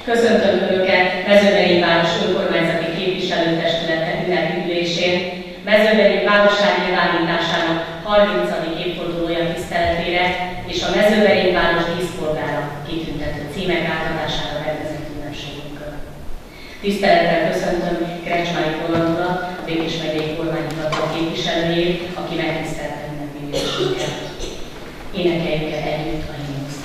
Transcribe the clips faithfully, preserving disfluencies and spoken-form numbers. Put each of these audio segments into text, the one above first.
Köszöntöm Önöket Mezővelényváros önkormányzati képviselőtestülete ünnepi ülésén, Mezővelény városság nyilvánításának harmincadik évfordulója tiszteletére és a Mezővelényváros díszpolgára kitüntető címek átadására rendezett ünnepségünkön. Tisztelettel köszöntöm Krecsmai Roland urat, a Békés megyei kormányhivatal képviselőjét, aki megtisztelte ünnepi ülésünket. Énekeljük el együtt a himnuszt.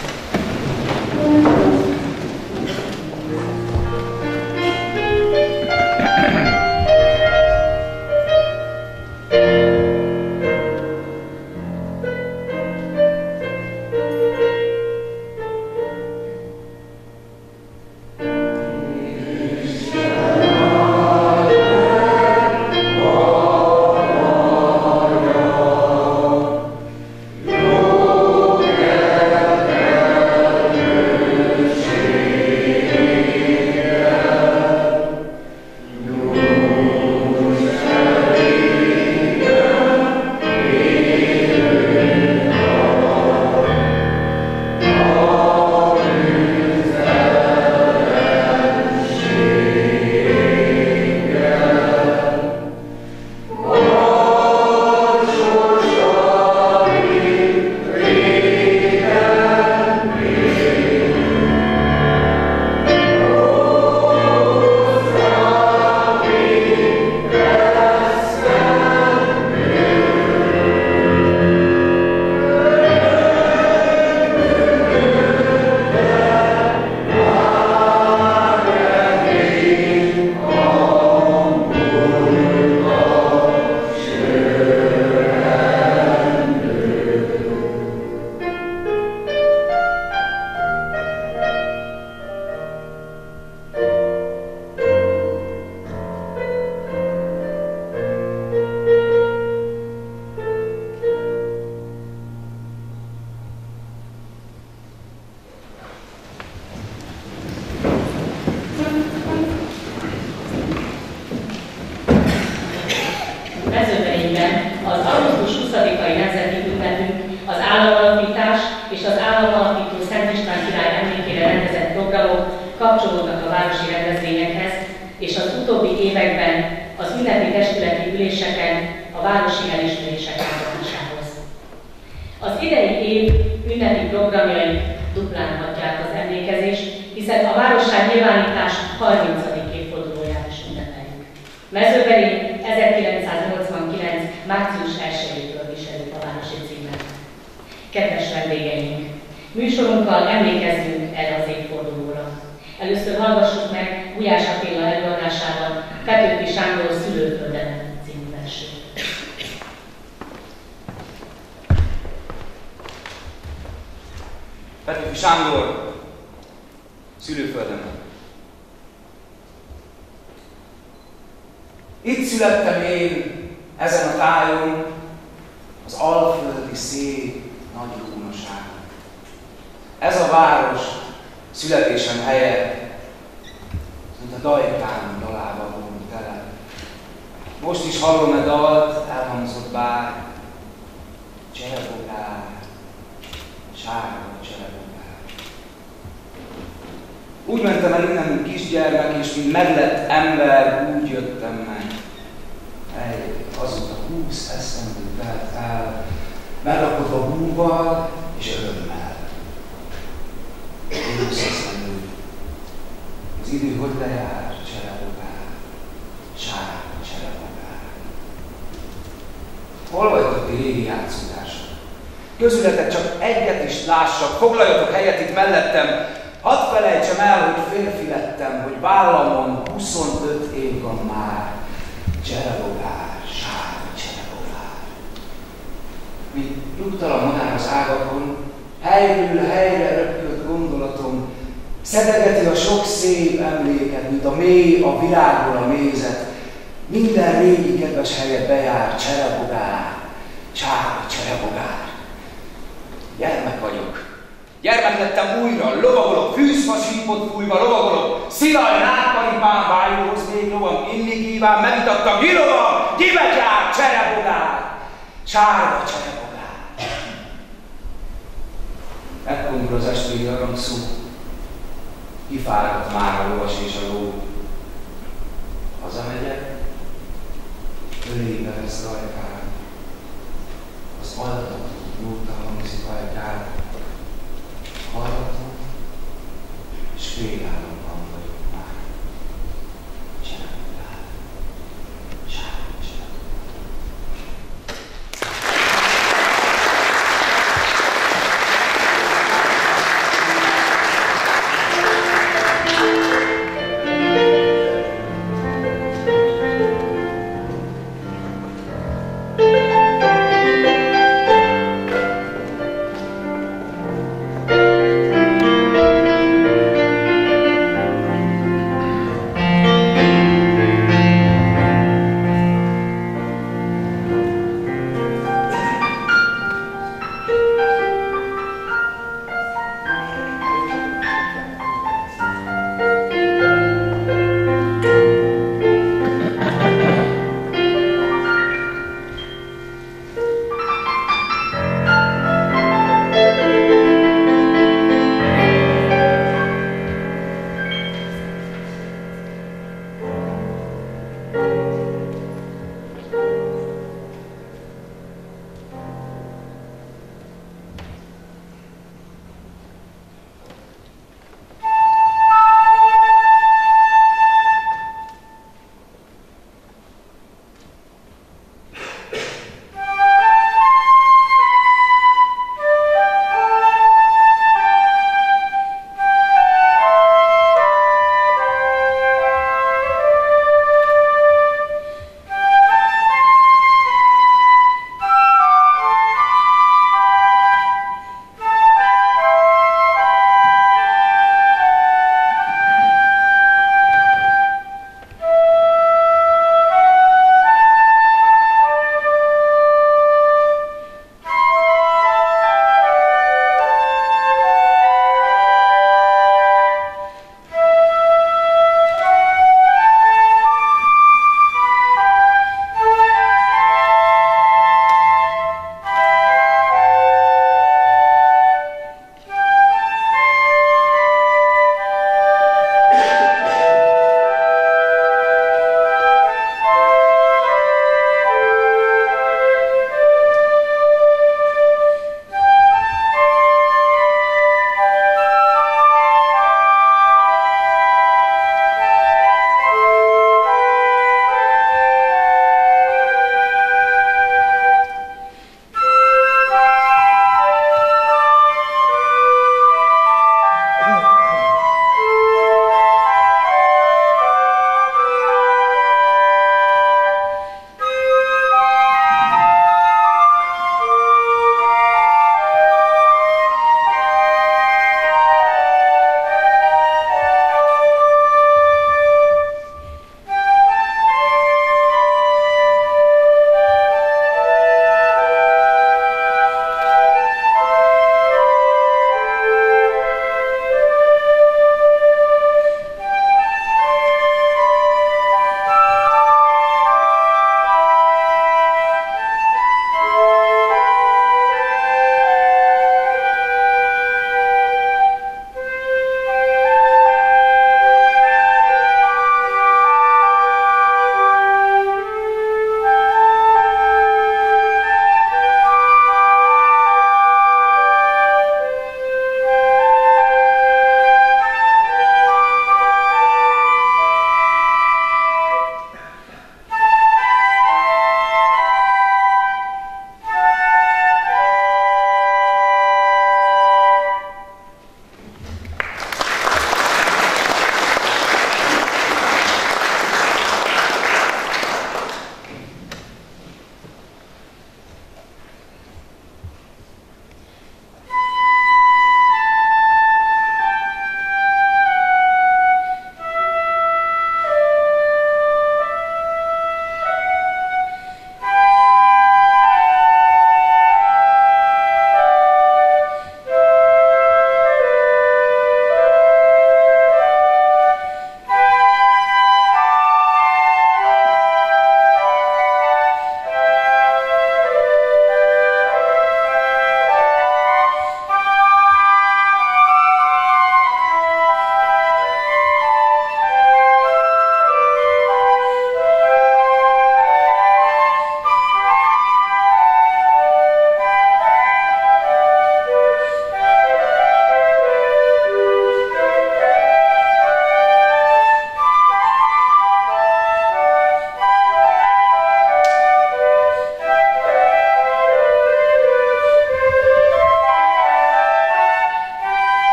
Kapcsolódnak a városi rendezvényekhez, és az utóbbi években az ünnepi testületi üléseken a városi elismerések átadásához. Az idei év ünnepi programjai duplálhatják az emlékezést, hiszen a városság nyilvánítás harmincadik évfordulóját is ünnepeljük. Mezővelény ezerkilencszáznyolcvankilenc. március elsejétől viseli a városi címet. Kedves vendégeink! Műsorunkkal emlékezzünk erre az évfordulóra. Először hallgassuk meg Gulyás Attila előadásában Petőfi Sándor Szülőföldem című versét. Petőfi Sándor Szülőföldem. Itt születtem én, ezen a tájon, az alföldi szép nagy rónaságon. Ez a város születésem helye, mint a Dajkán dalában volna tele. Most is hallom-e dalt, elhangzott bár, cserebogár, sárga cserebogár. Úgy mentem el innen, mint kisgyermek, és mint meglett ember, úgy jöttem meg. Hely, azóta húsz esztendő telt el, meglakodva búval és örömmel. Húsz esztendő. Az idő hogy lejár, cserebogár, sárga cserebogár. Hol vagytok ti régi játszótársak? Közületek csak egyet is lássak, foglaljatok helyet itt mellettem. Hadd felejtsem el, hogy férfi lettem, hogy vállamon huszonöt év van már. Cserebogár, sárga cserebogár. Mint nyugtalan madár az ágakon, helyről helyre röpköd gondolatom, szedegeti a sok szép emléket, mint a mély a virágból a mézet. Minden régi kedves helyet bejár, cserebogár, sárga cserebogár. Gyermek vagyok. Gyermek lettem újra, lovagolok, fűzfasípot fújva lovagolok, szilaj, rákparipán, vájóhoz még lovam, inni kíván, megitattam, gilovam, gibetyár, cserebogár, sárga cserebogár. Ekkor az estvégi aranyszó, Kifáradt már a lovas és a ló. Hazamegyek, ölébe vesz rajkát, az adatot nyújta hangzik ajkát, hallgatom, és félálomban vagyok már. Csinálj, sárga csinálj.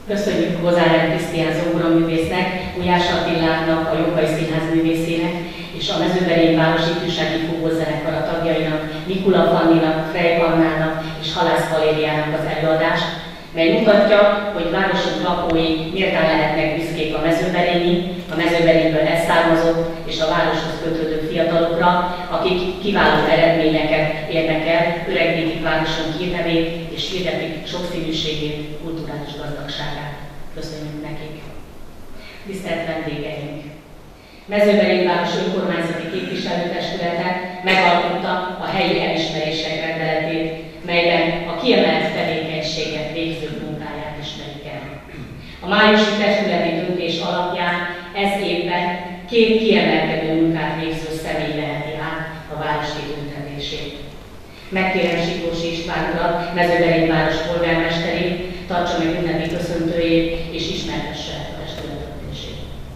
Köszönjük Gozárán Krisztián zongoraművésznek, Gulyás Attilának, a Jobbai Színház művészének és a Mezőberényi Város Ifjúsági Fúvózenekara tagjainak, Mikula Fanninak, Frey Pannának és Halász Valériának az előadást, mely mutatja, hogy városunk lakói méltán lehetnek büszkék a mezőberényi, a mezőberényből elszármazott és a városhoz kötődő fiatalokra, akik kiváló eredményeket érnek el, öregítik városunk hírnevét és hirdetik sokszínűségét, kulturális gazdagságát. Köszönjük nekik! Tisztelt vendégeink! Mezőberényi város önkormányzati képviselőtestülete megalkotta a helyi elismerések rendeletét, melyben a kiemelt tevékenységet végzők munkáját ismerik el. A májusi testületi döntés alapján ez évben két kiemelkedő munkát végző személy veheti át a város kitüntetését. Megkérem Siklósi István urat, Mezőberényi város polgármesterét, tartsa meg ünnepi köszöntőjét és ismertesse a testület döntését.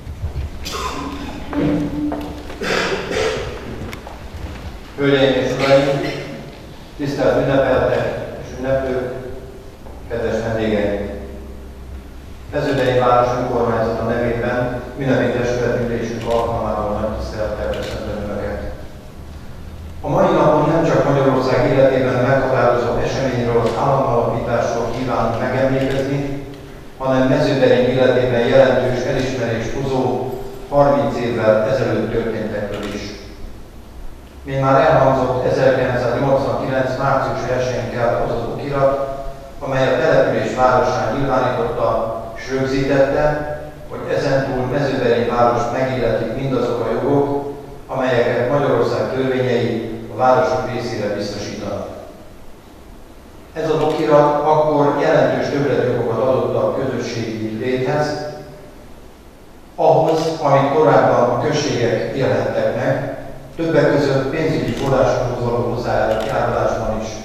Hölgyeim és uraim, tisztelt ünnepeltek és ünneplők, kedves vendégeink! Mezőberényi város önkormányzata nevében ünnepi testületülésünk alkalmából nagy tisztelettel köszöntöm Önöket. A mai napon nem csak Magyarország életében meghatározó eseményről, az államalapításról kívánunk megemlékezni, hanem Mezőberény életében jelentős elismerést hozó harminc évvel ezelőtt történtekről is. Mint már elhangzott, ezerkilencszáznyolcvankilenc. március elsején kelt az az okirat, amely a település városán nyilvánította és rögzítette, hogy ezentúl Mezőberényi várost megilletik mindazok a jogok, amelyeket Magyarország törvényei a városok részére biztosítanak. Ez az okirat akkor jelentős többletjogokat adott a közösségi léthez, ahhoz, amit korábban a községek élhettek meg, többek között pénzügyi forrásokhoz való hozzájárulásban is.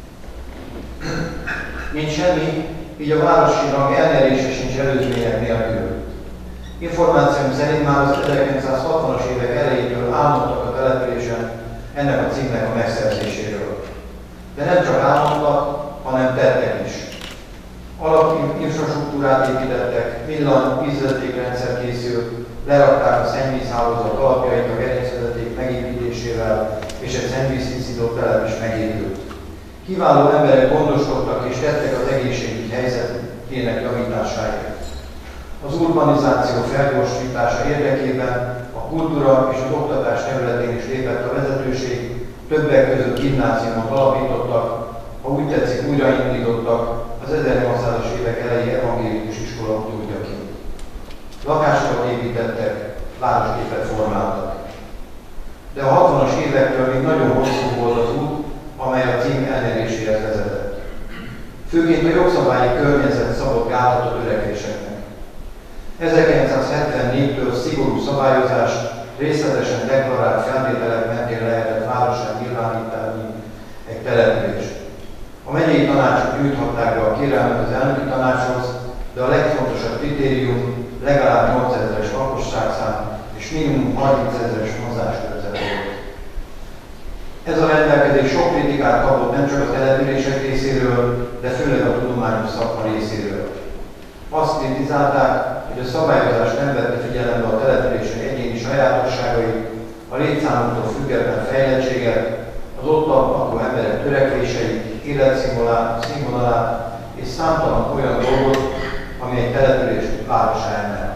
Mint semmi, így a városi rang elnyerése sincs előzmények nélkül. Információim szerint már az ezerkilencszázhatvanas évek elejétől álmodtak a településen ennek a címnek a megszerzéséről. De nem csak álmodtak, hanem tettek is. Alapinfrastruktúrát építettek, villany-vízvezetékrendszer készült, lerakták a szennyvízhálózat alapjait a gerincvezeték megépítésével, és egy szennyvíztisztító telep is megépült. Kiváló emberek gondoskodtak és tettek az egészségügy helyzetének javításáért. Az urbanizáció felgyorsítása érdekében a kultúra és az oktatás területén is lépett a vezetőség, többek között gimnáziumot alapítottak, ha úgy tetszik, újraindítottak az ezernyolcszázas évek elejé evangélikus iskola utódjaként. Lakásokat építettek, városképet formáltak. De a hatvanas évektől még nagyon hosszú volt az út, amely a cím elnyeréséhez vezetett. Főként a jogszabályi környezet szabott gátat a törekvéseknek. ezerkilencszázhetvennégytől szigorú szabályozás, részletesen deklarált feltételek mentén lehetett várossá nyilvánítani egy települést. A megyei tanácsok nyújthatták be a kérelmet az elnöki tanácshoz, de a legfontosabb kritérium legalább nyolcezeres lakosságszám és minimum harmincezeres mozgáskörzet volt. Ez a rendelkezés sok kritikát kapott nem csak a települések részéről, de főleg a tudományos szakma részéről. Azt kritizálták, hogy a szabályozás nem vette figyelembe a települések egyéni sajátosságait, a létszámoktól független fejlettséget, az ott lakó emberek törekvéseit, életszínvonalát és számtalan olyan dolgot, ami egy település várossá emel.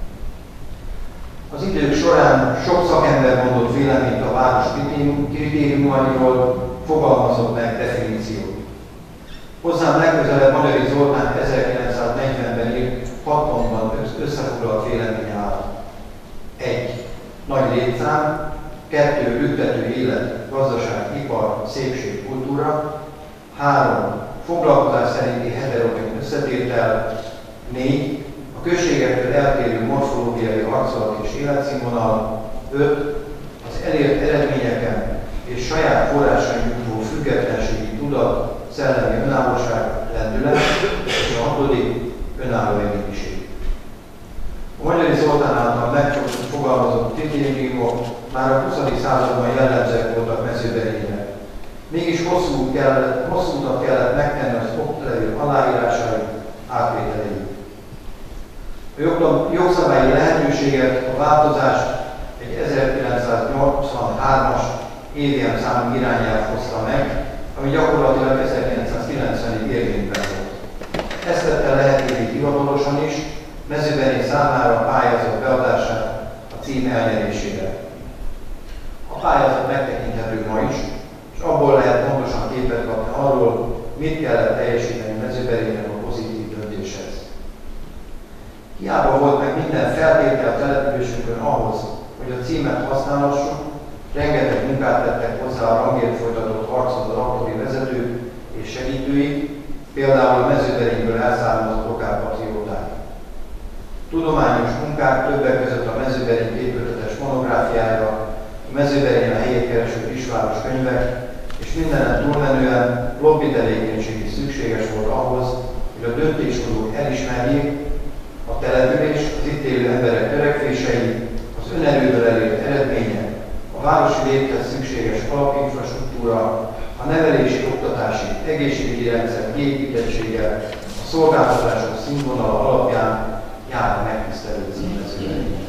Az idők során sok szakember mondott véleményt a város kritériumairól, fogalmazott meg definíciót. Hozzám legközelebb Magyari Zoltán ezerkilencszáznegyvenben írt hat pontban összefoglalt vélemény áll. egy. Nagy létszám, kettő. Lüktető élet, gazdaság, ipar, szépség, kultúra, három. Foglalkozás szerinti heterogén összetétel, négy. A községektől eltérő morfológiai arculat és életszínvonal, öt. Az elért eredményeken és saját forrásain nyugvó függetlenségi tudat, szellemi önállóság, lendület, és a hatodik önálló egyéniség. A Magyari Zoltán által megfogalmazott kritériumok már a huszadik században jellemzőek voltak Mezőberényre. Mégis hosszú, út kellett, hosszú utat kellett megtenni az oklevél aláírásai, átvételéig. A jogszabályi lehetőséget, a változást egy ezerkilencszáznyolcvanhármas évilyen számú irányelv hozta meg, ami gyakorlatilag ezerkilencszázkilencvenig érvényben volt. Ezt tette lehetővé hivatalosan is Mezőberényi számára a pályázat beadását a cím elnyerésére. A pályázat megtekinthető ma is, és abból lehet pontosan képet kapni arról, mit kellett teljesíteni Mezőberénynek a pozitív döntéshez. Hiába volt meg minden feltétel a településünkön ahhoz, hogy a címet használhassuk, rengeteg munkát tettek hozzá a rangért folytatott harcot az akkori vezetők és segítőik, például a Mezőberényből elszármazott lokálpatrióták. Tudományos munkák többek között a Mezőberény képületes monográfiája, a Mezőberényen a helyét kereső kisváros könyvek, és mindenen túlmenően lobby tevékenység is szükséges volt ahhoz, hogy a döntéshozók elismerjék a település, az itt élő emberek törekvései, az önerőből elért eredmények, a városi léthez szükséges alapinfrastruktúra, a nevelési, oktatási, egészségügyi rendszer kiépítettsége, a szolgáltatások színvonala alapján jár a megtisztelő cím Mezőberénynek.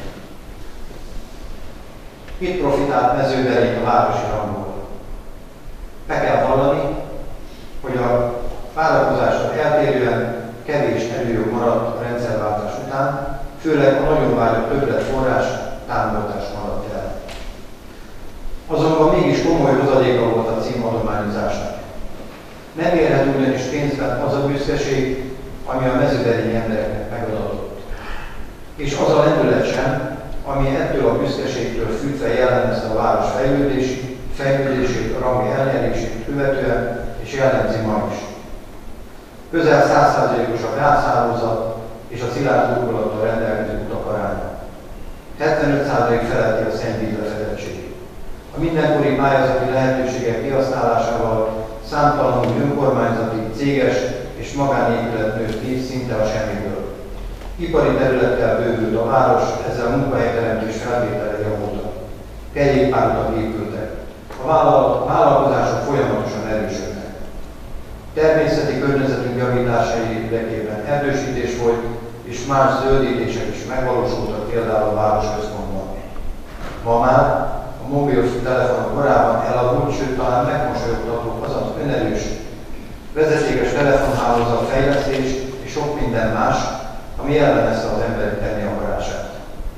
Mit profitált Mezőberény a városi rangból? Be kell vallani, hogy a várakozástól eltérően kevés előjog maradt a rendszerváltás után, főleg a nagyon vágyott többletforrás támogatás maradt el. Azonban mégis komoly hozadéka volt a cím adományozásnak. Nem érhet ugyanis pénzben az a büszkeség, ami a mezőberényi embereknek megadatott. És az a lendület sem, ami ettől a büszkeségtől fűtve jellemezte a város fejlődési, fejlődését, a rangi elnyerését követően, és jellemzi ma is. Közel száz százalékos a gázhálózat és a szilárd burkolattal rendelkező utak aránya. hetvenöt százalék feletti a szennyvíz lefedettség. A mindenkori pályázati lehetőségek kihasználásával számtalanul önkormányzati, céges és magánépület nőtt ki szinte a semmiből. Ipari területtel bővült a város, ezzel a munkahelyteremtés feltételei javultak. Kerékpárutak épültek. A vállalkozások folyamatosan erősödnek. Természeti környezetünk javításai érdekében erdősítés volt, és más zöldítések is megvalósultak például a városközpontban. Ma már a mobiltelefonok korában elavult, sőt talán megmosolyogtató az az önerős, vezetékes telefonhálózat fejlesztés és sok minden más, ami jellemezte az emberek tenni akarását.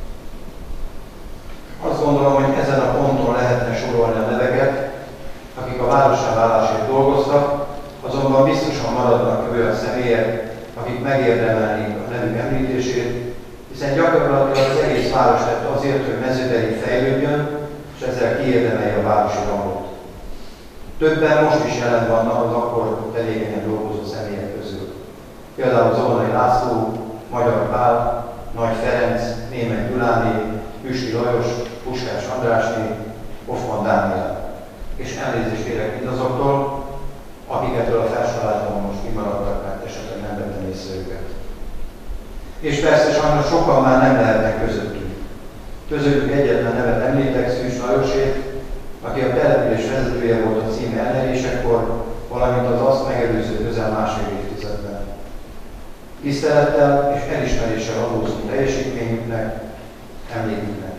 Azt gondolom, hogy ezen a ponton lehetne sorolni a neveket, akik a várossá válásért dolgoztak, azonban biztosan maradnak olyan személyek, akik megérdemelnék a nevük említését, hiszen gyakorlatilag az egész város tett azért, hogy Mezőberény fejlődjön, és ezzel kiérdemelje a városi rangot. Többen most is jelen vannak az akkor tevékenyen dolgozó személyek közül. Például Zolnai László, Magyar Pál, Nagy Ferenc, Németh Gyuláné, Püsti Lajos, Puskás Andrásné, Hoffmann Dániel. És elnézést kérek mindazoktól, akik ettől a felsorolásban most kimaradtak, mert esetleg nem vettem észre őket. És persze sajnos sokan már nem lehetnek közöttünk. Közülük egyetlen nevet említek, Szűcs Lajosét, aki a település vezetője volt a cím elnyerésekor, valamint az azt megelőző közel másfél évtizedben. Tisztelettel és elismeréssel adózunk teljesítményüknek, emléküknek.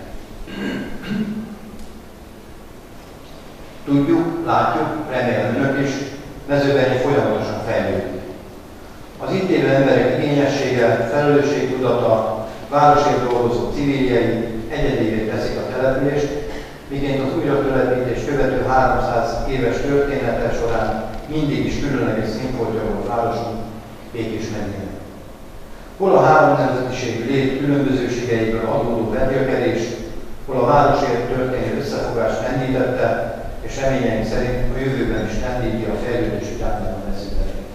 Tudjuk, látjuk, remélem önök is, Mezőberény folyamatosan fejlődik. Az itt élő emberek igényessége, felelősségtudata, városért dolgozó civiljei egyedivé teszik a települést, miként az újratelepítés követő háromszáz éves története során mindig is különleges színfoltja volt városunk Békés megyének. Hol a három nemzetiségű lét különbözőségeiből adódó vetélkedés, hol a városért történő összefogást lendítette, és reményeink szerint a jövőben is lendíti a fejlődés után a Mezőberényt.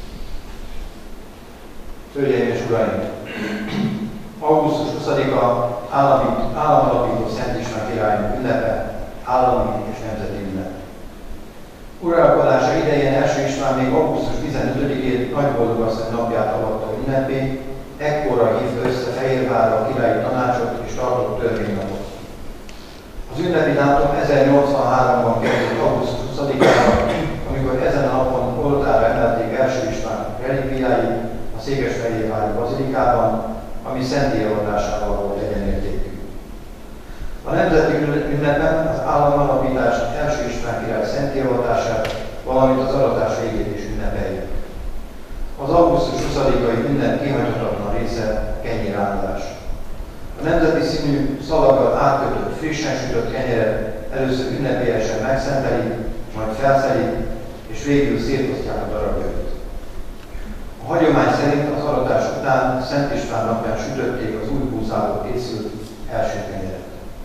Hölgyeim és uraim! augusztus huszadika államalapító Szent István királyunk ünnepe, állami és nemzeti ünnep. Uralkodása idején első István még augusztus tizenötödikét Nagyboldogasszony napját avatta ünnepé, ekkorra hívta össze Fehérvárra a királyi tanácsot és tartott törvénynapot. Az ünnepi dátum ezernyolcvanháromban kezdődött augusztus huszadikára, amikor ezen a napon oltára emelték első István relikviái a Székesfehérvári bazilikában, ami szentélyavadásával volt egyenértékű. A nemzeti ünnepen az államalapítás első István király szentélyavadását, valamint az aratás végét is ünnepeljük. Az augusztus huszadikai ünnep kihagyhatatlan része kenyérándulás. A nemzeti színű szalaggal átkötött, frissen sütött kenyeret először ünnepélyesen megszentelik, majd felszelik, és végül szétosztják a darabjait. A hagyomány szerint az aratás után Szent István napján sütötték az új húzából készült első kenyeret.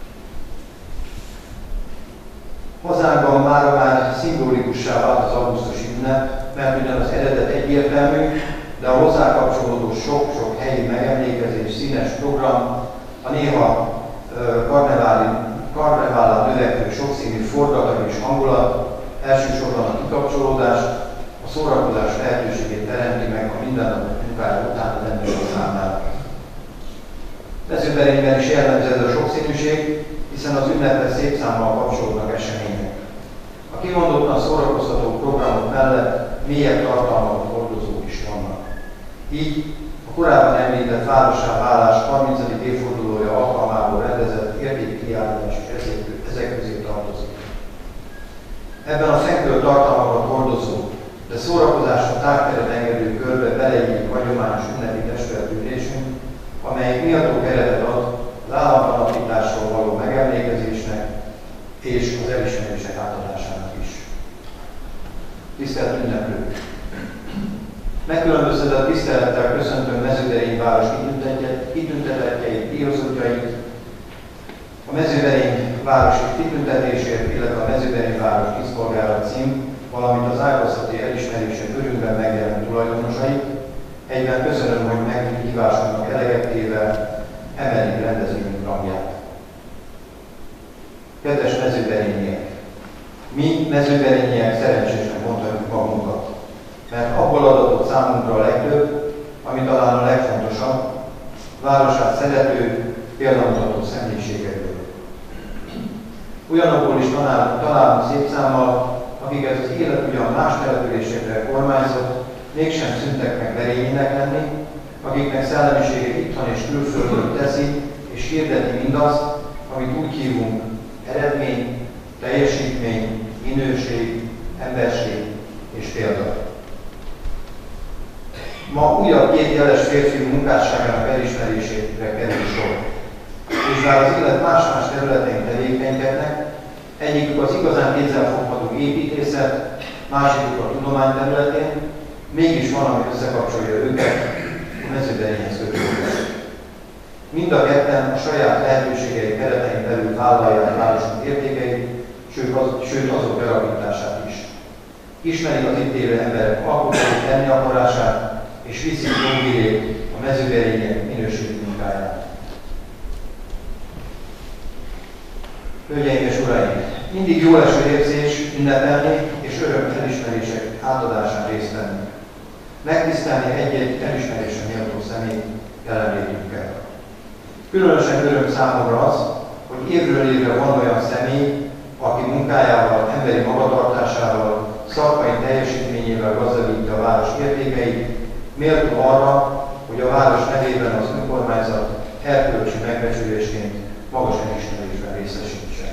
Hazánkban mára már szimbolikussá vált az augusztusi ünnep, mert ugyan az eredet egyértelmű, de a hozzá kapcsolódó sok-sok helyi megemlékezés, színes program, a néha karnevállán növekvő sokszínű forgatag és hangulat, elsősorban a kikapcsolódás, a szórakozás lehetőségét teremti meg a mindennapi munkája után az ember számára. Mezőberényben is jellemző ez a sokszínűség, hiszen az ünnephez szép számmal kapcsolódnak események. A kimondottan szórakoztató programok mellett mélyebb tartalmakat hordozók is vannak. Így a korábban említett várossá válás harmincadik évfordulója alkalmából rendezett értékkiállítás is ezek közé tartozik. Ebben a fekvő tartalmakat hordozó, de szórakozásra távteret engedő körbe beleillik hagyományos ünnepi testületülésünk, amelyik miattó keretet ad az államalapításról való megemlékezésnek és az elismerések átadásának is. Tisztelt ünneplők! Megkülönböztetett tisztelettel köszöntöm Mezőberény város kitüntetettjeit, díjazottjait, a Mezőberény városi kitüntetésért, illetve a Mezőberény város díszpolgára cím, valamint az ágazati elismerések örünkben megjelent tulajdonosait. Egyben köszönöm, hogy meghívásunknak eleget téve emelik rendezvényünk rangját. Kedves mezőberényiek! Mi mezőberényiek szerencsésen mondhatjuk magunkat, mert abból adatott számunkra a legtöbb, ami talán a legfontosabb, városát szerető, példamutató személyiségekből. Olyanokból is találunk szép számmal, akiket az élet ugyan más településekre kormányzott, mégsem szüntek meg berényinek lenni, akiknek szellemisége itthon és külföldön teszi és hirdeti mindazt, amit úgy hívunk eredmény, teljesítmény, minőség, emberség és példa. Ma újabb két jeles férfi munkásságának elismerésére kerül sor. És bár az élet más-más területén tevékenykednek, egyikük az igazán kézzelfogható építészet, másikuk a tudomány területén, mégis van, ami összekapcsolja őket a mezőberényhez kötődően. Mind a ketten a saját lehetőségei keretein belül vállalják városunk értékeit, sőt, az, sőt azok bealakítását is. Ismerik az itt élő emberek alkotói tenni akarását, és viszik jóvírét a mezőberények minőségi munkáját. Hölgyeim és uraim! Mindig jó eső érzés ünnepelni és öröm elismerések átadásán részt venni. Megtisztelni egy-egy elismerésre méltó személy jelenlétünkkel. Különösen öröm számomra az, hogy évről évre van olyan személy, aki munkájával, emberi magatartásával, szakmai teljesítményével gazdagítja a város értékeit, méltó arra, hogy a város nevében az önkormányzat erkölcsi megbecsülésként magas elismerésben részesítse.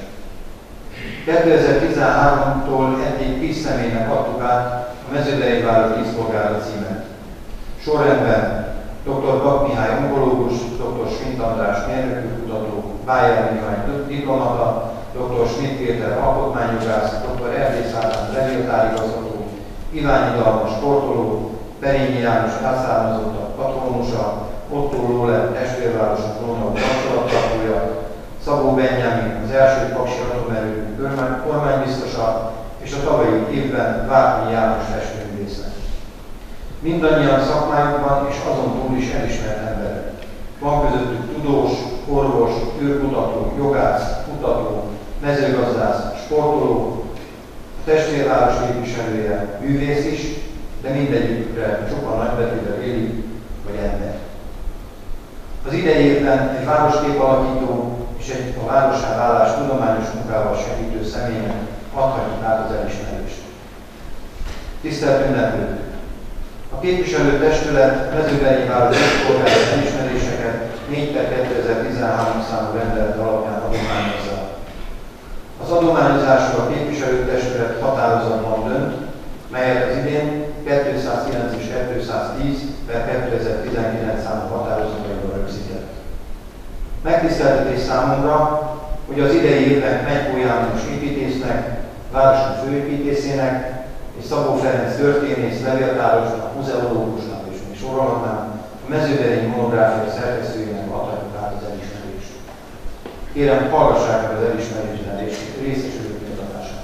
kétezer-tizenháromtól eddig tíz személynek adtuk át a Mezőberény város díszpolgára címet. Sorrendben doktor Bak Mihály onkológus, doktor Schmidt András mérnökkutató, Bájer Mihály diplomata, doktor Schmidt Péter alkotmányjogász, doktor Erdész Ádám levéltárigazgató, Iványi Dalma sportoló, Perényi János elszármazottak patronusa, Otto Lóle testvérvárosok Rónau kapcsolattartója, Szabó Benjamin az első paksi atomerő kormánybiztosa és a tavalyi évben Várkonyi János festőművésze. Mindannyian szakmájukban és azon túl is elismert emberek. Van közöttük tudós, orvos, űrkutató, jogász, kutató, mezőgazdász, sportoló, a testvérváros képviselője, művész is, de mindegyikükre sokan nagybetűvel élik, vagy ember. Az idei évben egy városkép alakító és egy a várossá válás tudományos munkával segítő személynek adhatjuk át az elismerést. Tisztelt ünneplők! A képviselő testület Mezőberény város díszpolgára elismeréseket négy per kétezer-tizenhárom számú rendelet alapján adományozza. Az adományozásról a képviselőtestület határozatban dönt, melyet az idén kétszázkilenc és kétszáztíz per kétezer-tizenkilenc számú határozataiban rögzített. Megtiszteltetés számomra, hogy az idei évben Megyó János építésznek, városunk főépítészének és Szabó Ferenc történész, levéltárosnak, muzeológusnak és még sorolhatnám, a mezőberényi monográfia szerkesztőjének adhatjuk át az elismerést. Kérem, hallgassák meg az elismerésben és részesülők méltatását.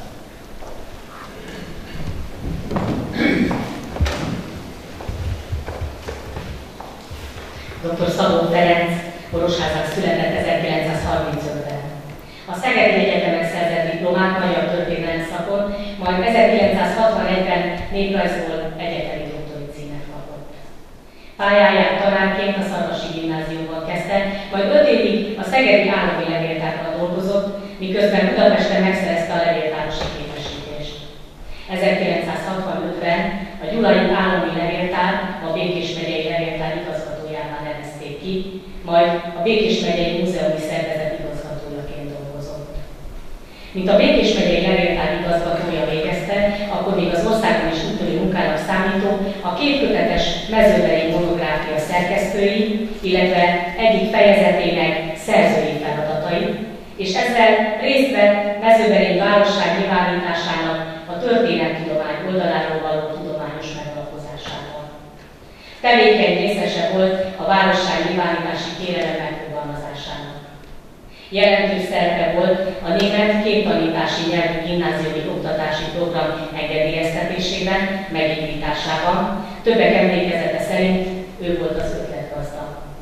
doktor Szabó Ferenc Borosházán született ezerkilencszázharmincötben. A Szegedi Egyetemen szerzett diplomát magyar történelem szakon, majd ezerkilencszázhatvanegyben néprajzból egyetemi doktori címet kapott. Pályáját tanárként a Szarvasi Gimnáziumban kezdte, majd öt évig a Szegedi Állami Levéltárban dolgozott, miközben Budapesten megszerezte a levéltárosi képesítést. ezerkilencszázhatvanötben a Gyulai Állami Levéltár a Békés megyei levéltár igazgatójává nevezték ki, majd a Békés megyei múzeumi szervezet igazgatójaként dolgozott. Mint a Békés megyei levéltár igazgatója végezte, akkor még az országon is úttörő munkának számító a kétkötetes mezőberényi monográfia szerkesztői, illetve egyik fejezetének szerzői feladatai, és ezzel részt vett Mezőberény városság nyilvánításának a történettudomány oldaláról való tudományos megalapozásával. Tevékeny részese volt a városság nyilvánítási kérelem megfogalmazásának. Jelentős szerepe volt a német képtanítási nyelvű gimnáziumi oktatási program engedélyeztetésében, megindításában. Többek emlékezete szerint ő volt az ötletgazda.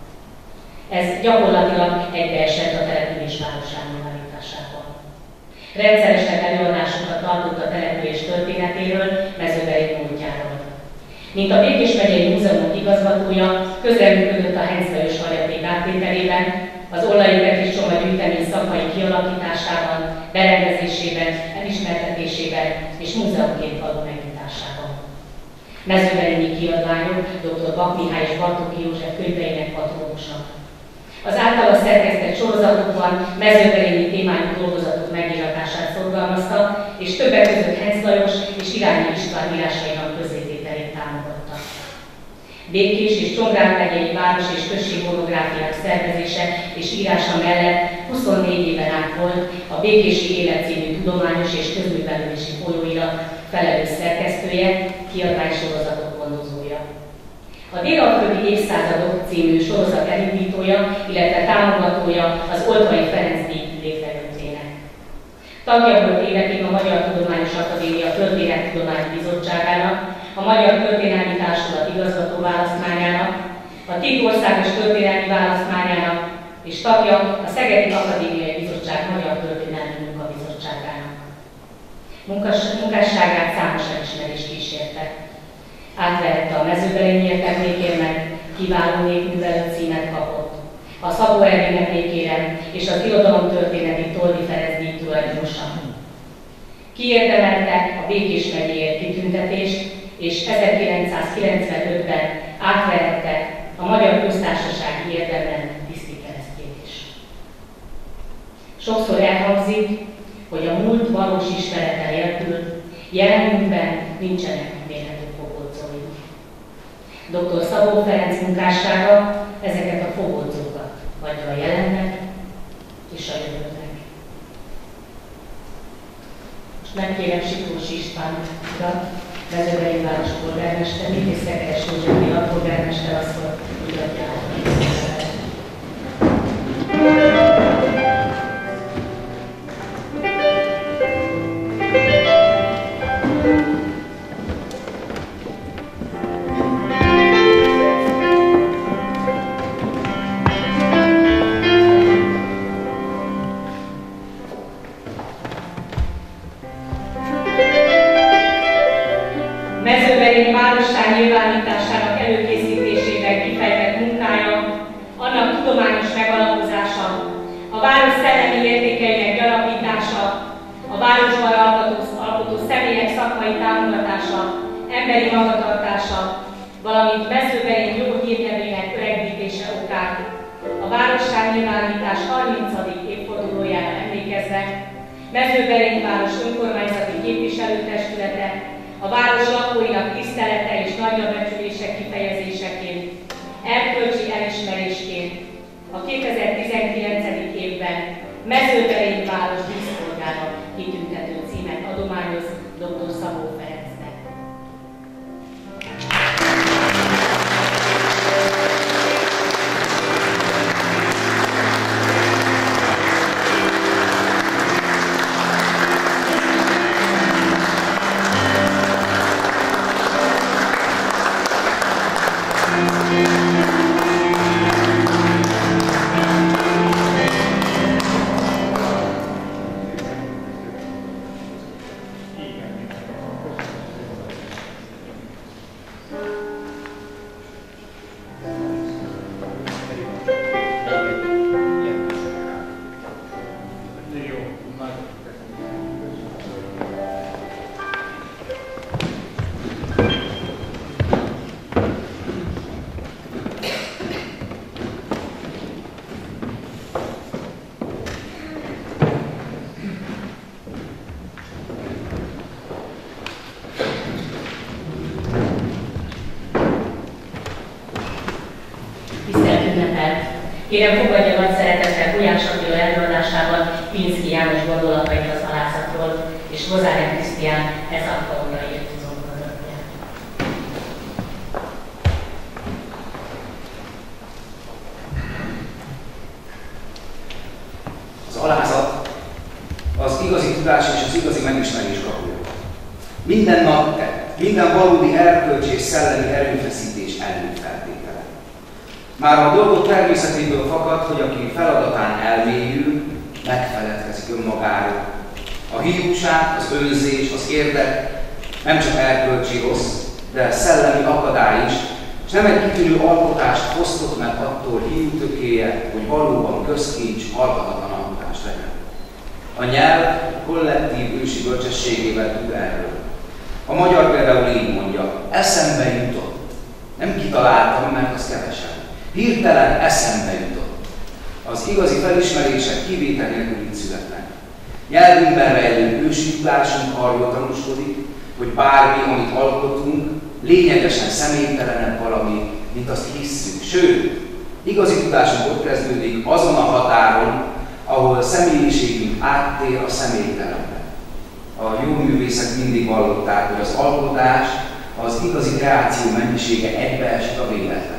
Ez gyakorlatilag egybeesett a település városság nyilvánításával. Rendszeresen előadásokat tartott a település történetéről, Mezőberény múltjáról. Mint a Békés megyei múzeumok igazgatója, közreműködött a Hencz Lajos hagyaték áttételében, az Ollai Petri Csoma gyűjtemény szakmai kialakításában, berendezésében, elismertetésében és múzeumként való megnyitásában. Mezőberényi kiadványok doktor Bak Mihály és Bartóki József könyveinek patronusa. Az általa szerkesztett sorozatokban mezőberényi témájú dolgozatok megíratását szorgalmazta, és többek között Hencz Lajos és Irányi István írásainak közzétételét támogatta. Békés és Csongrád megyei város és község monográfiák szervezése és írása mellett huszonnégy éven át volt a Békési Élet című tudományos és közművelődési folyóirat felelős szerkesztője, kiadványsorozatok gondozója. A Délalföldi évszázadok című sorozat elindítója, illetve támogatója az Oltvai Ferenc díj létrejöttének. Tagja volt évekig a Magyar Tudományos Akadémia Történettudományi Bizottságának, a Magyar Történelmi Társulat igazgató választmányának, a té i té Országos Történelmi Választmányának, és tagja a Szegedi Akadémiai Bizottság Magyar Történelmi Munkabizottságának. Munkas, munkásságát számos elismerés kísérte. Átvehette a Mezőberényiek emlékérmet, kiváló népművelő címet kapott, a Szabó Ervin emlékérem és az irodalomtörténeti Toldi Ferenc díj tulajdonosa. Kiérdemelte a Békés megyéért kitüntetést, és ezerkilencszázkilencvenötben átvehette a Magyar Köztársasági Érdemrend tisztikeresztjét is. Sokszor elhangzik, hogy a múlt valós ismerete nélkül jelenünkben nincsenek mérhető fogódzóink. doktor Szabó Ferenc munkássága ezeket a fogódzókat adja a jelennek és a jövőnek. Most megkérem Siklós István urat, Mezőberény város polgármesterét és Szekeres József alpolgármester asszony mutatja át a részletet. Mezőberény városság nyilvánításának előkészítésében kifejtett munkája, annak tudományos megalapozása, a város szellemi értékeinek gyarapítása, a városban alkotó, alkotó személyek szakmai támogatása, emberi magatartása, valamint Mezőberény jó hírnevének öregbítése okán a városságnyilvánítás harmincadik évfordulójára emlékezve Mezőberényváros önkormányzati képviselőtestülete a város lakóinak tisztelete és nagyra becsülése kifejezéseként, erkölcsi elismerésként a kétezer-tizenkilencedik évben Mezőberényváros díszpolgára kitüntető címet adományoz dr. Szabó Ferencnek. Kérem, fogadja nagy szeretettel Gulyás Attila előadásában Pinszki János gondolatait az alázatról, és Rozáren Krisztián ez alkalomra írt zongoradóját. Az alázat az igazi tudás és az igazi megismerés kapuja. Minden nap tett, minden valódi erkölcsi és szellemi erőfeszítés előfeltétele. Már a dolgok természetéből fakad, hogy aki feladatán elmélyül, megfeledkezik önmagáról. A hiúság, az önzés, az érdek nem csak erkölcsi rossz, de szellemi akadály is, és nem egy kitűnő alkotást fosztott meg attól hiútökéje, hogy valóban közkincs, halhatatlan alkotás legyen. A nyelv kollektív ősi bölcsességével tud erről. A magyar például így mondja, eszembe jutott. Nem kitaláltam, mert az kevesebb. Hirtelen eszembe jutott. Az igazi felismerések kivétel nélkül itt születnek. Nyelvünkben rejlő ősi tudásunk arról tanúskodik, hogy bármi, amit alkotunk, lényegesen személytelenebb valami, mint azt hisszük. Sőt, igazi tudásunk ott kezdődik azon a határon, ahol a személyiségünk áttér a személytelenbe. A jó művészek mindig vallották, hogy az alkotás, az igazi kreáció mennyisége egybeesik a véletlennel.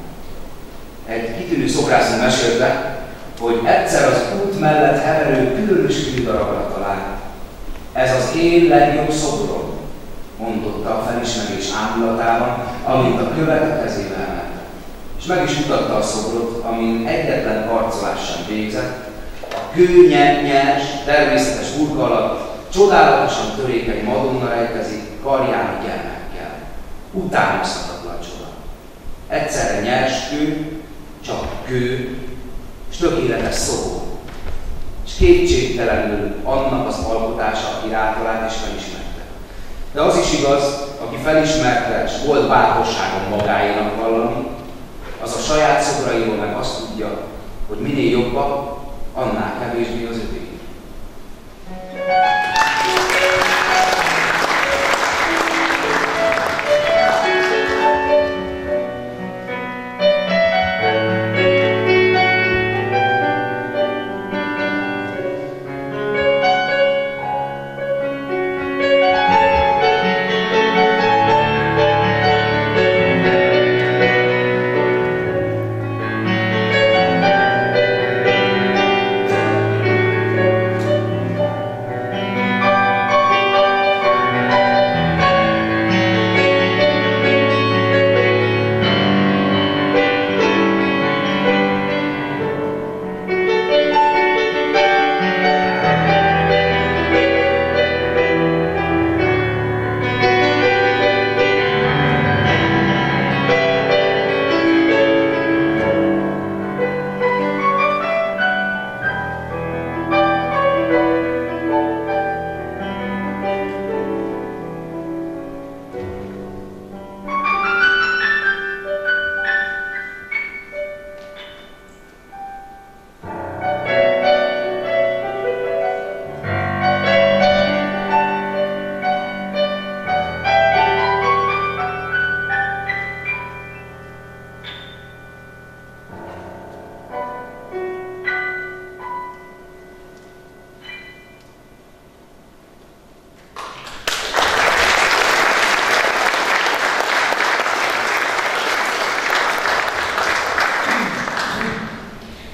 Egy kitűnő szobrászon mesélte, hogy egyszer az út mellett heverő különös kődarabra talált. Ez az én legjobb szobrom, mondotta a felismerés ámulatában, amint a követ a kezébe emelte. És meg is mutatta a szobrot, amin egyetlen karcolás sem végzett. A kő nyers, természetes burka alatt csodálatosan törékeny Madonna rejtezik karján gyermekkel. Utánozhatatlan csoda. Egyszerre nyers kő, csak kő, és tökéletes szobor. És kétségtelenül annak az alkotása, aki rátalált és felismerte. De az is igaz, aki felismerte, és volt bátorságon magáénak vallani, az a saját szobrairól meg azt tudja, hogy minél jobban, annál kevésbé az övé.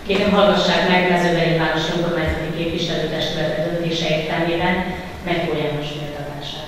Kérem, hallgassák meg Mezővelyi város önkormányzati képviselőtestülete döntése értelmében Mekó János méltatását.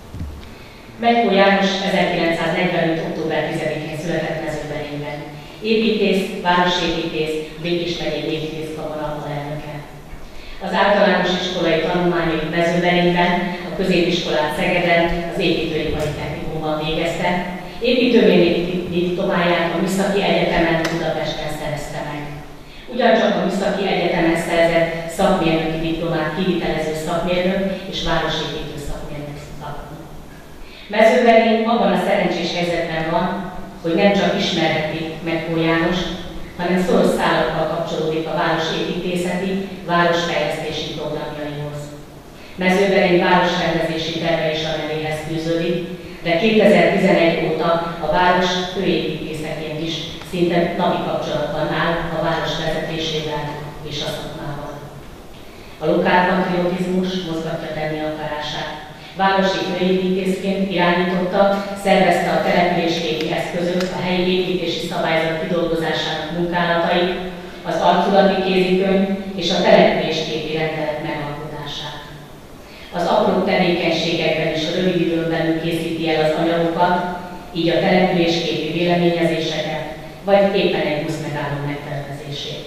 Mekó János ezerkilencszáznegyvenöt. október tizedikén született Mezővelényben. Építész, városépítész, Békés megyei építészkamara alelnöke. Az általános iskolai tanulmányait Mezővelényben, a középiskolát Szegeden, az építőipari technikumban végezte, építőmérnöki diplomáját a Műszaki Egyetemen Budapesten szerezte meg. Ugyancsak a Műszaki Egyetemen szerzett szakmérnöki diplomát kivitelező szakmérnök és városépítő szakmérnök szakon. Mezővelény abban a szerencsés helyzetben van, hogy nem csak ismerheti Mekó János, hanem szoros szálakkal kapcsolódik a városépítészeti, városfejlesztési programjaihoz. Mezővelény városrendezési terve is a nevéhez fűződik, de kétezer-tizenegy óta a város főépítészeként is szinte napi kapcsolatban áll a város vezetésével és a szakmával. A lokálpatriotizmus mozgatja tenni akarását. Városi főépítészként irányította, szervezte a településképi eszközök, a helyi építési szabályzat kidolgozásának munkálatait, az arculati kézikönyv és a településképi rendelet megalkotását. Az apró tevékenységekben is a rövid időn belül készíti el az anyagokat, így a településképi véleményezéseket, vagy éppen egy buszmegálló megtervezését.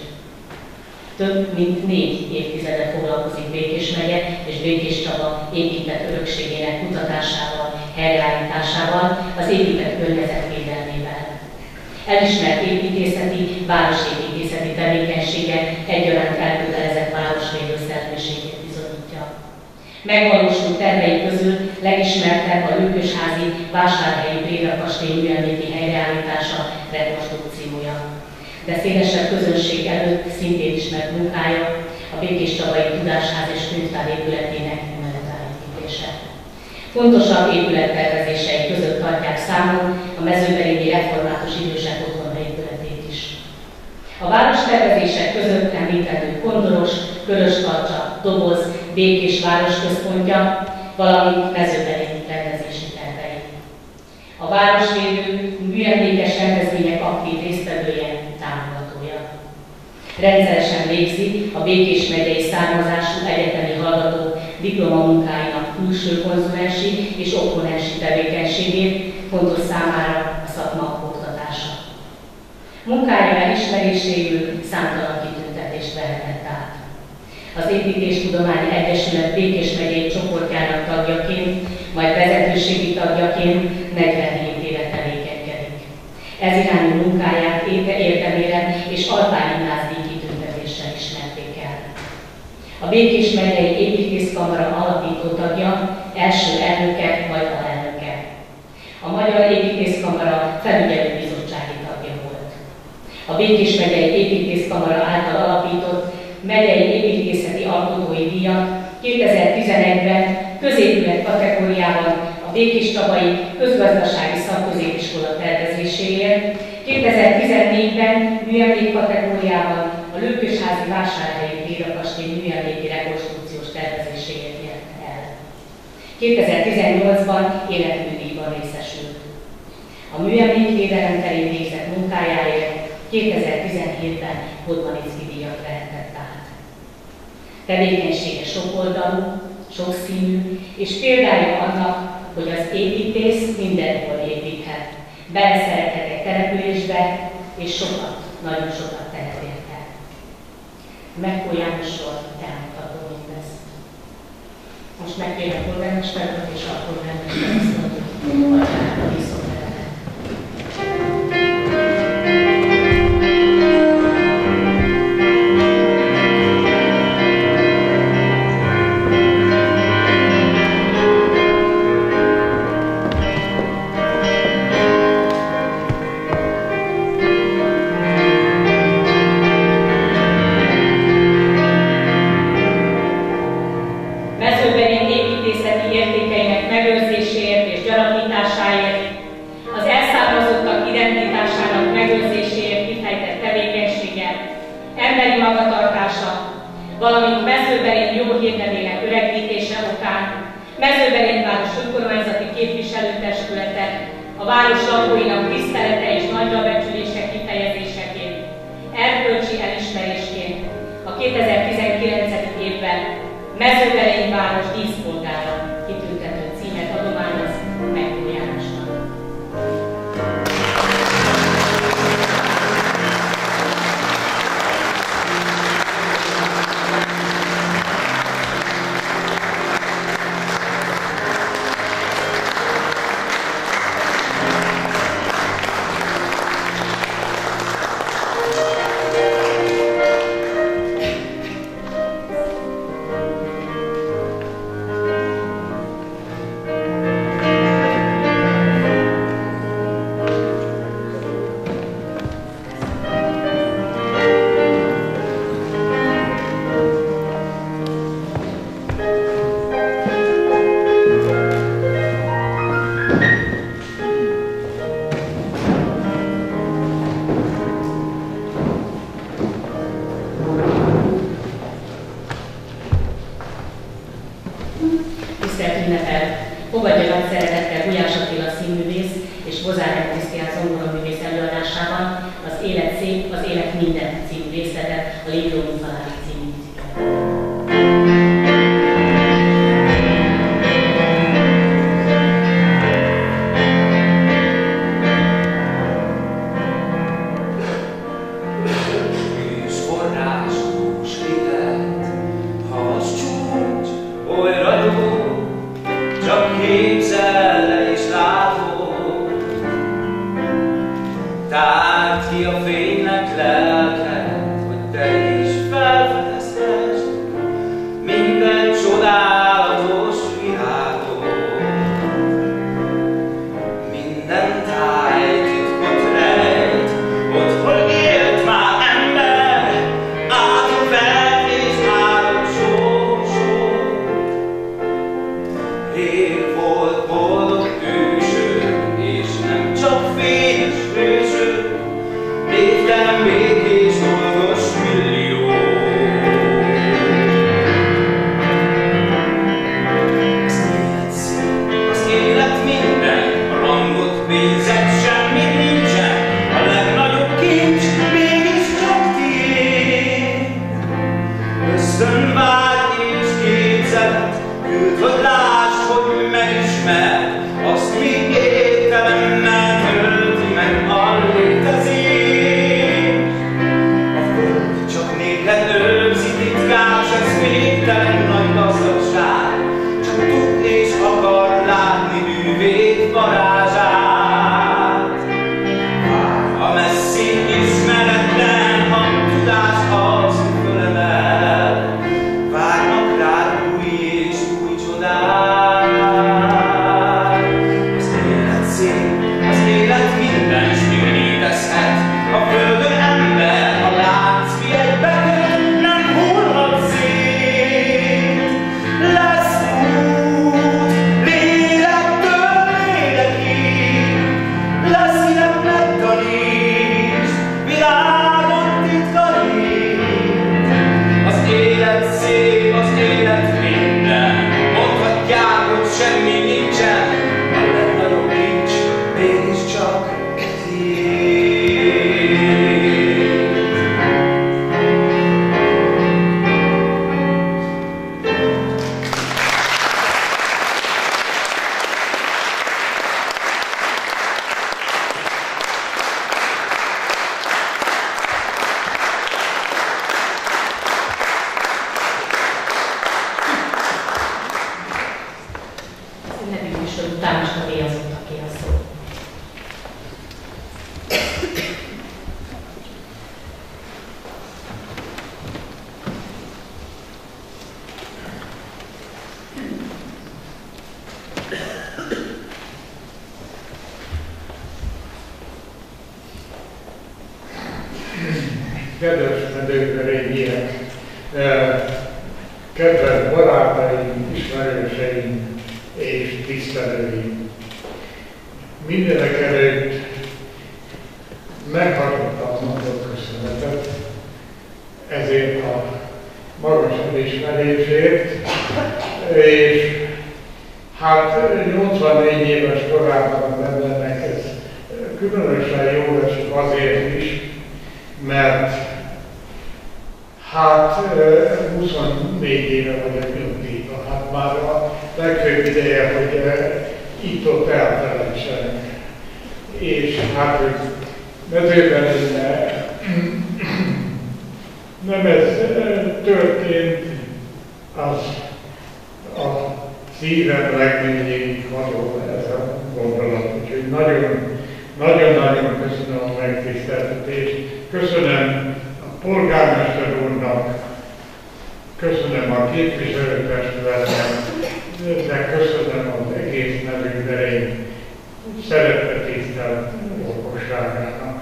Több mint négy évtizede foglalkozik Békés megye és Békéscsaba épített örökségének kutatásával, helyreállításával, az épített környezet védelmével. Elismert építészeti, városépítészeti tevékenysége egyaránt elkötelezett városvédő szellemiségét bizonyítja. Megvalósult tervei közül legismertebb a Lőkösházi vásárhelyi Bréda kastély műemléki helyreállítása, rekonstrukciója. De szélesebb közönség előtt szintén ismert munkája a Békéscsabai Tudásház és Könyvtár épületének emeletálépítése. Fontosabb épülettervezései között tartják számon a mezővelényi református idősek otthona épületét is. A várostervezések között említendő Kondoros, Köröskarcsa, Doboz, Békés városközpontja, valamint Mezővelényi rendezési tervei. A városvédő műemlékes rendezvények aktív résztvevője, támogatója. Rendszeresen végzi a Békés megyei származású egyetemi hallgatók diplomamunkáinak külső konzulensi és opponensi tevékenységét, fontos számára a szakma oktatása. Munkája elismeréséül számtalan kitüntetést vehetett át. Az Építéstudományi Egyesület Békés megyei csoportjának tagjaként, majd vezetőségi tagjaként negyvenhét éve tevékenykedik. Ez irányú munkáját érdemére és alpányi-díj kitüntetéssel ismerték el. A Békés megyei építészkamara alapító tagja, első elnöke vagy alelnöke. A Magyar Építészkamara felügyelőbizottsági tagja volt. A Békés megyei építészkamara által alapított megyei építészeti alkotói díjat kétezer-tizenegyben középület kategóriában a Békéscsabai Közgazdasági Szakközépiskola tervezéséért, kétezer-tizennégyben műemlék kategóriában a Lőkösházi vásárhelyi Bréda kastély műemléki rekonstrukciós tervezéséért nyerte el. kétezer-tizennyolcban életműdíjban részesült. A műemlékvédelem terén végzett munkájáért kétezer-tizenhétben Hodmanicki díjat vehetett át. Tevékenysége sokoldalú, sokszínű, és példája annak, hogy az építész mindenhol építhet. Beleszerethet egy településbe, és sokat, nagyon sokat tehet érte. Mekó Jánosról elmondható mindezt. Most megkérem a polgármestert és a polgármestert adják a díszonteretet. Valamint Mezővelény jó hírnevének öregítése okán Mezővelényváros önkormányzati képviselőtestülete a város lakóinak tisztelete és nagyra becsülése kifejezéseként erkölcsi elismerést Zoltánnak az Élet szép, az élet minden című részletet a Légió Munkalári című műzikben. Kedves medőverényiek, kedves barátaim, ismerőseim és tisztelőim! Mindenek előtt meghatottam mondott köszönetet ezért a magas elismerésért, és hát nyolcvannégy éves korában az embernek ez különösen jó esik azért is, mert hát huszonnégy éve vagyok nyugdíjban, hát már a legfőbb ideje, hogy itt-ott elfelejtsenek. És hát, hogy Mezőberényben nem ez történt, az a szívem legmélyéig hatol ez a gondolat. Úgyhogy nagyon-nagyon köszönöm a megtiszteltetést. Köszönöm a polgármester úrnak, köszönöm a képviselőtestületnek, de köszönöm az egész Mezőberény szeretettisztelt okosságának.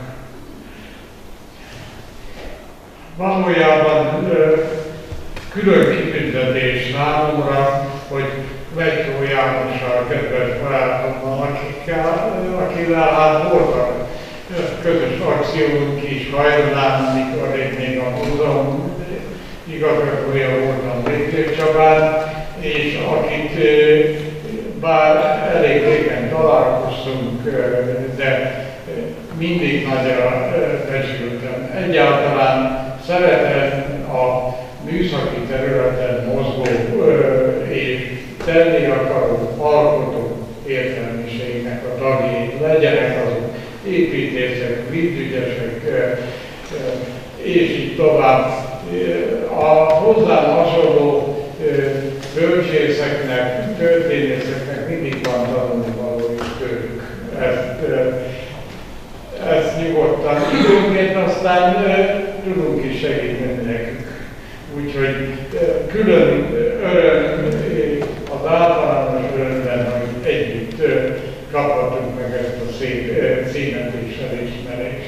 Valójában külön kitüntetés számomra, hogy Vegytó Jánossal, kedves barátommal, akikkel, akikkel hát voltak közös akciónk is hajnalán, amikor én még a múzeum igazgatója voltam Lépték Csabán, és akit bár elég régen találkoztunk, de mindig nagyra becsültem. Egyáltalán szeretem a műszaki területen mozgó és tenni akaró, alkotó értelmiségnek a tagjai, legyenek azok építészek, vízügyesek, és így tovább. A hozzám hasonló bölcsészeknek, történészeknek mindig van tanulnivaló is tőlük. Ezt, ezt nyugodtan időnként, aztán tudunk is segíteni nekünk. Úgyhogy külön öröm az általános örömben, hogy együtt kaphatunk meg ezt a szép címet és elismerést.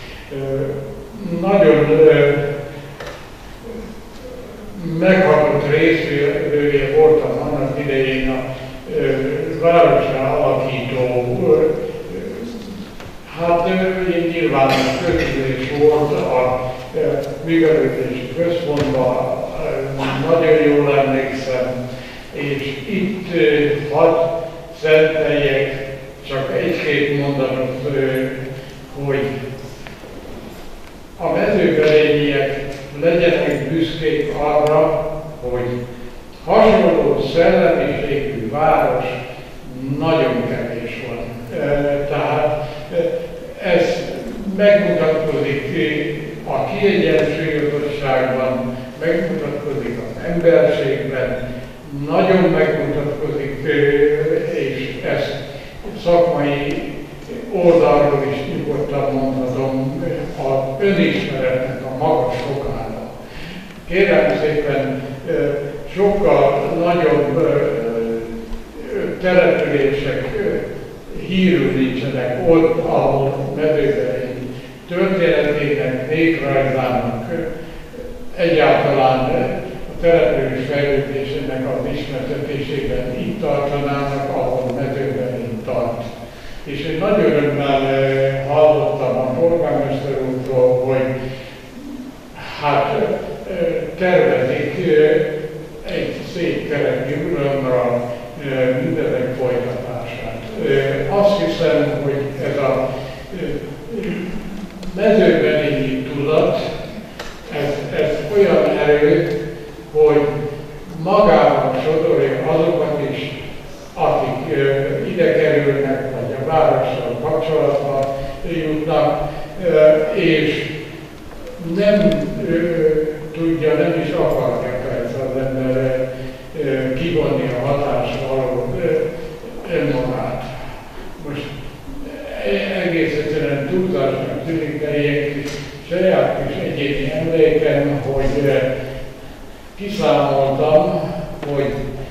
Nagyon meghatott részvevője voltam annak idején a városra alakító, hát nyilván közülés volt a művelődési központban, nagyon jól emlékszem, és itt hadd szenteljek csak egy-két mondatot, hogy a mezővelényiek legyenek büszkék arra, hogy hasonló szellemiségű város nagyon kevés van. Tehát ez megmutatkozik a kiegyensúlyozottságban, megmutatkozik az emberségben, nagyon megmutatkozik, és ezt szakmai oldalról is nyugodtan mondhatom, az önismeretnek a magas fokára. Kérem szépen, sokkal nagyobb települések hírül nincsenek ott, ahol mezővelényi történetének, néprajzának, egyáltalán a település fejlődésének az ismertetésében itt tartanának, ahol mezővelény tart. És én nagy örömmel hallottam a polgármester úrtól, hogy hát tervezik egy szép kerek nyugalomra mindenek folytatását. Azt hiszem, hogy ez a mezővelényi tudat, ez, ez olyan erő, hogy magában sodorja azokat is, akik ide kerülnek, vagy a várossal kapcsolatba jutnak, és nem tudja, nem is akarja persze az ember kivonni a hatásra való önmagát. Most egész egyszerűen túlzásnak tűnik, de ilyen kis saját kis egyéni emlékem, hogy kiszámoltam, hogy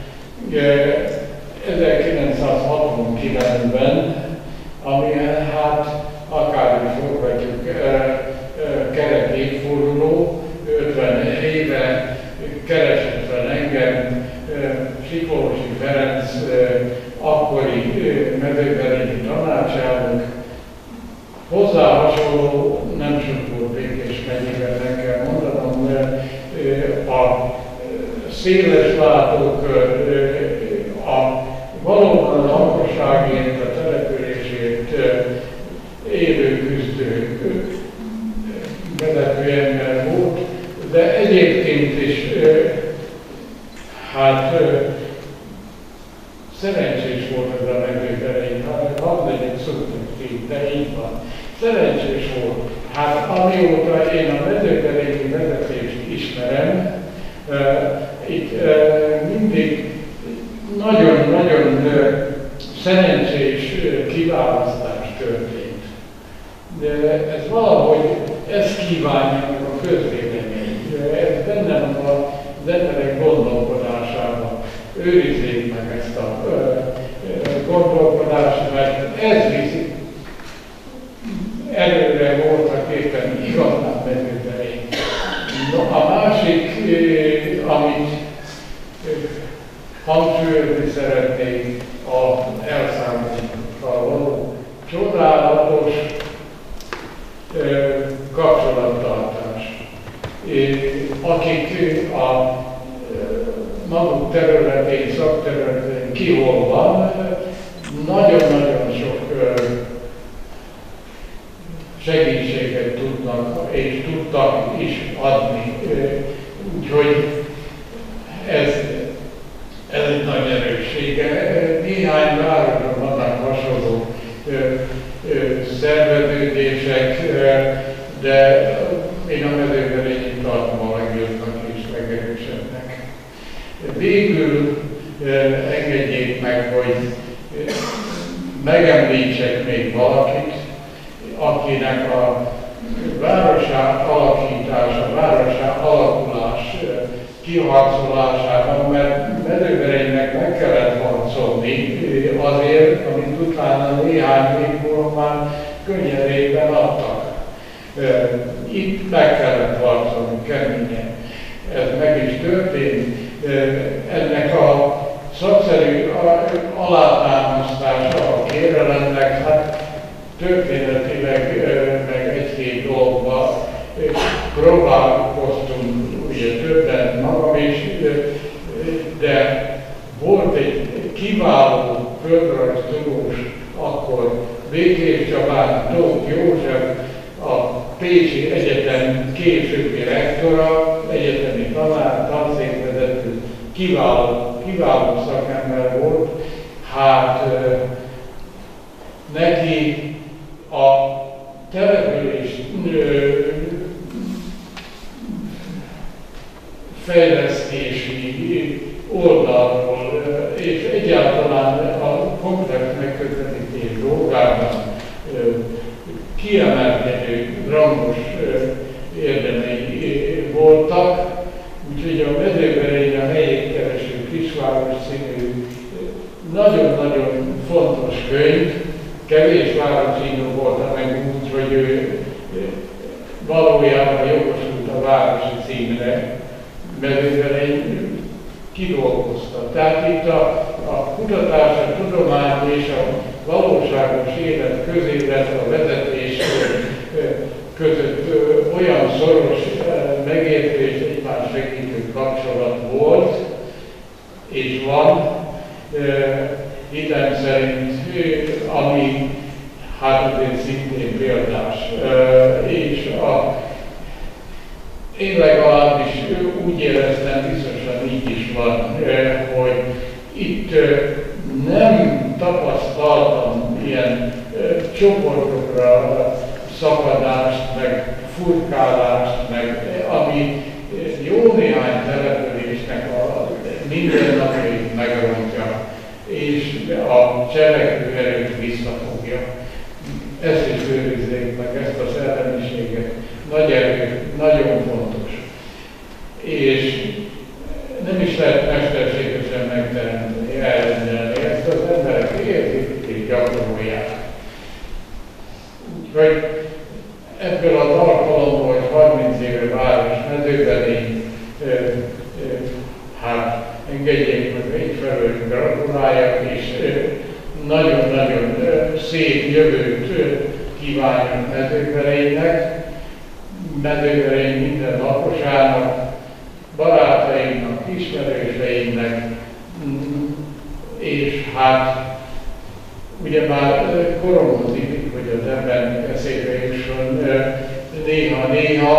ezerkilencszázhatvankilencben, ami hát akár is forgatjuk kerek évforduló, ötven éve keresett fel engem Siklósi Ferenc, akkori mezővelényi tanácselnök. Hozzá hasonló nem sok volt Békés megyében, meg kell mondanom, a széles látók, a valóban a lakosságért, a településért élő küzdő vezető ember volt, de egyébként is hát szerencsés volt ez a mezővelényi, hadd legyek szubjektív, de így van. Szerencsés volt. Hát amióta én a mezővelényi vezetést ismerem, itt mindig nagyon-nagyon szerencsés kiválasztás történt. De ez valahogy, ez kívánja meg a közvélemény. Ez benne van az emberek gondolkodásában. Őrizzék meg ezt a gondolkodást, mert ez viszi előre voltak éppen igazán mezővelényi. No, a másik, amit hangsúlyozni szeretnék, az elszámolókkal való csodálatos kapcsolattartás. Akik a maguk területén, szakterületén ki hol van, nagyon-nagyon sok segítséget tudnak és tudtak is adni. Úgyhogy ez, ez egy nagy erőssége. Néhány városban vannak hasonló szerveződések, de én a Mezőberényi tartom a legjobbnak és legerősebbnek. Végül engedjék meg, hogy megemlítsek még valakit, akinek a városá alakítása, városá alakulás kiharcolásában, mert Mezőberénynek meg kellett harcolni azért, amit utána néhány év múlva már könnyedében adtak. Itt meg kellett harcolni keményen. Ez meg is történt. Ennek a szakszerű alátámasztása a kérelemnek, hát történetileg meg egy-két dologban próbálkoztunk, ugye többen magam is, de volt egy kiváló földrajztudós, akkor Békés Csabán, Tóth József, a Pécsi Egyetem későbbi rektora, egyetemi tanár, tanszékvezető, kiváló, kiváló szakember volt. Hát neki a település fejlesztési oldalról és egyáltalán a komplex megközelítés dolgában kiemelkedő, rangos érdemei voltak, úgyhogy a Mezőberény a helyét kereső kisváros című nagyon-nagyon fontos könyv, kevés városíró volt meg úgy, hogy ő valójában jogosult a városi címre, Mezőberény kidolgozta. Tehát itt a, a kutatás, a tudomány és a valóságos élet közélet, a vezetés között olyan szoros megértő és egymás segítő kapcsolat volt, és van, hitem szerint, ami hát azért szintén példás. És a, én legalábbis úgy éreztem, biztosan így is van, hogy itt nem tapasztaltam ilyen csoportokra szakadást, meg furkálást, meg ami jó néhány településnek a mindennapjait megrontja, és a cselekvő erőt visszafogja. Ezt is őrizzék meg, ezt a szellemiséget. Nagy erő, nagyon fontos. És nem is lehet mesterségesen megteremteni, elrendelni. Ezt az emberek érzik és gyakorolják. Úgyhogy ebből az alkalomból, hogy harminc éve város Mezőberény, hát engedjék meg egyfelől gratuláljak, és nagyon-nagyon szép jövőt kívánjak Mezőberénynek, Mezőberény minden lakosának, barátaimnak, ismerőseimnek, és hát ugye már koromhoz illik, hogy az embernek eszébe jusson néha-néha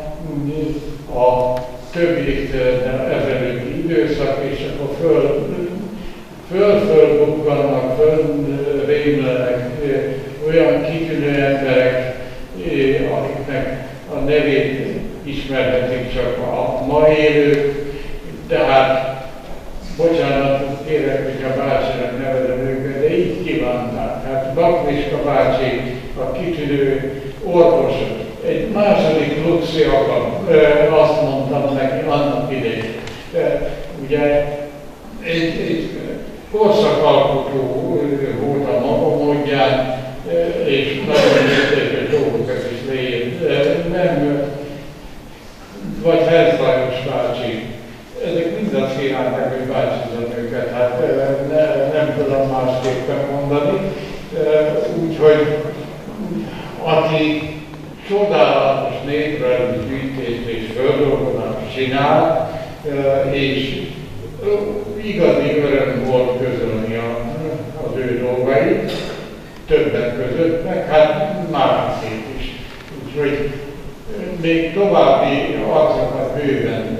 a több évtizeddel ezelőtti időszak, és akkor föl, föl-föl bukkannak, fölrémlenek olyan kitűnő emberek, akiknek a nevét ismerhetik csak a ma élők, tehát bocsánatot kérek, hogy a bácsinak nevezem őket, de így kívánták. Hát Bakliska bácsi, a kitűnő orvos, egy második Luxi akar, azt mondtam neki annak idején. Ugye egy, egy korszakalkotó volt a maga módján, és nagyon értékes dolgokat is leírt. Nem, vagy Herz-Lajos bácsi. Ezek mind azt kívánták, hogy bácsizom őket, hát ne, nem tudom másképpen mondani. Úgyhogy aki csodálatos néprajzi gyűjtést és földolgozást csinál, és igazi öröm volt közölni az ő dolgait, többek között, meg hát Márcét is. Úgyhogy még további arcokat bőven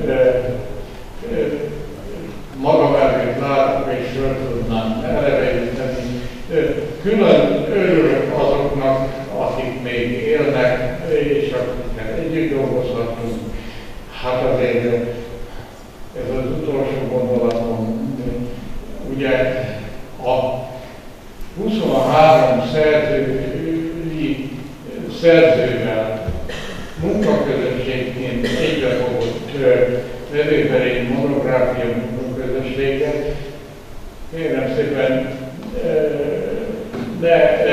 magam előtt látok és föl tudnám eleveíteni. Külön örülök azoknak, akik még élnek, és akikkel együtt dolgozhatunk. Hát azért ez az utolsó gondolatom. Ugye a huszonhárom szerzői szerzővel munkaközösségként egybefogott Mezőberény monográfia munkaközösséget. Kérem szépen, ne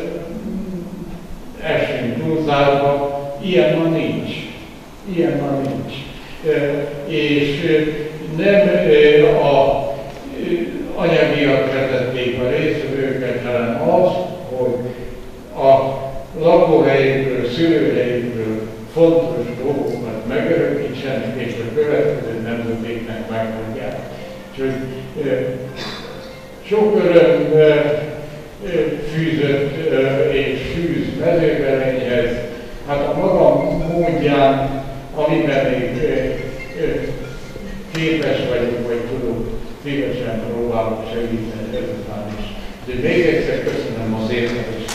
essünk túlzásba, ilyen ma nincs. Ilyen ma nincs. És nem a anyagiak vezették a résztvevőket, hanem az, hogy a lakóhelyükről, szülőhelyükről fontos dolgokat megörökítsenek, és a következő nemzetéknek megmondják. Úgyhogy sok öröm fűzött és fűz Mezőberényhez. Hát a magam módján, amiben még képes vagyok, vagy tudok, szívesen próbálok segíteni ezután is. De még egyszer köszönöm az értelést.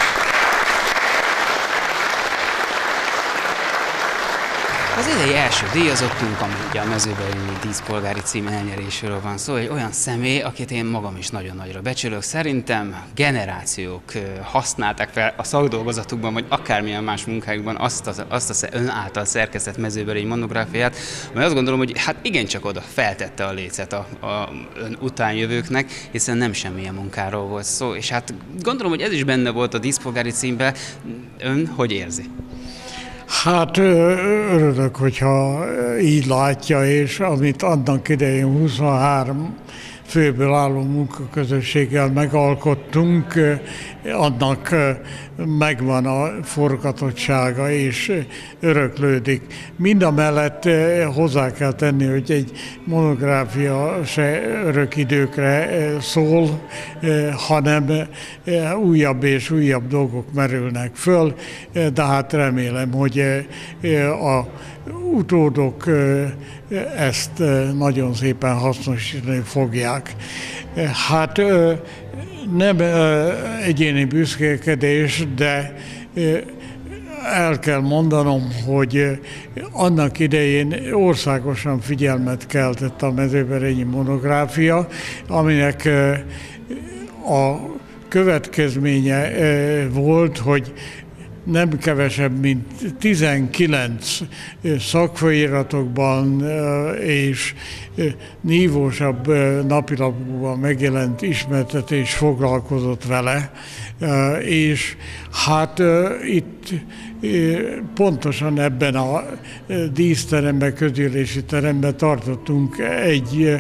Az idei első díjazottunk, ami ugye a Mezőberényi díszpolgári cím elnyeréséről van szó, egy olyan személy, akit én magam is nagyon nagyra becsülök. Szerintem generációk használták fel a szakdolgozatukban, vagy akármilyen más munkájukban azt a, azt a ön által szerkesztett Mezőberényi monográfiát, mert azt gondolom, hogy hát igencsak oda feltette a lécet a, a ön utánjövőknek, hiszen nem semmilyen munkáról volt szó, és hát gondolom, hogy ez is benne volt a díszpolgári címben. Ön hogy érzi? Hát örülök, hogyha így látja, és amit annak idején huszonhárom főből álló munkaközösséggel megalkottunk, annak megvan a forgatottsága és öröklődik. Mindamellett hozzá kell tenni, hogy egy monográfia se örök időkre szól, hanem újabb és újabb dolgok merülnek föl, de hát remélem, hogy a utódok ezt nagyon szépen hasznosítani fogják. Hát nem egyéni büszkélkedés, de el kell mondanom, hogy annak idején országosan figyelmet keltett a Mezőberényi monográfia, aminek a következménye volt, hogy nem kevesebb, mint tizenkilenc szakfolyiratokban és nívósabb napilapokban megjelent ismertetés foglalkozott vele, és hát itt pontosan ebben a díszteremben, közgyűlési teremben tartottunk egy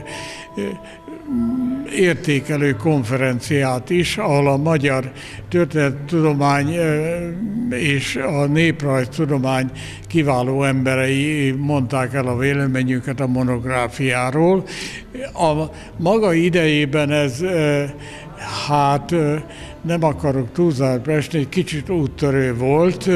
értékelő konferenciát is, ahol a magyar történettudomány és a néprajztudomány kiváló emberei mondták el a véleményüket a monográfiáról. A maga idejében ez, hát nem akarok túlzásba esni, egy kicsit úttörő volt,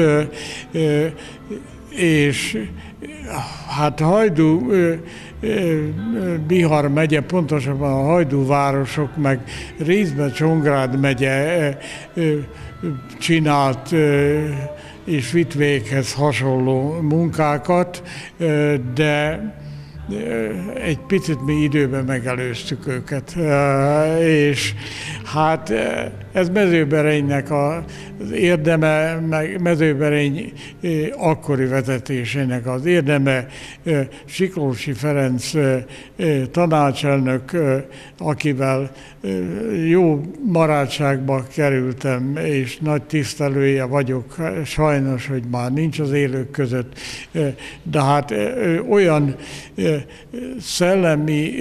és hát Hajdú, Bihar megye, pontosabban a Hajdú városok, meg részben Csongrád megye csinált és vitt véghez hasonló munkákat, de egy picit mi időben megelőztük őket. És hát ez Mezőberénynek az érdeme, meg Mezőberény akkori vezetésének az érdeme. Siklósi Ferenc tanácselnök, akivel jó barátságba kerültem, és nagy tisztelője vagyok, sajnos, hogy már nincs az élők között, de hát olyan szellemi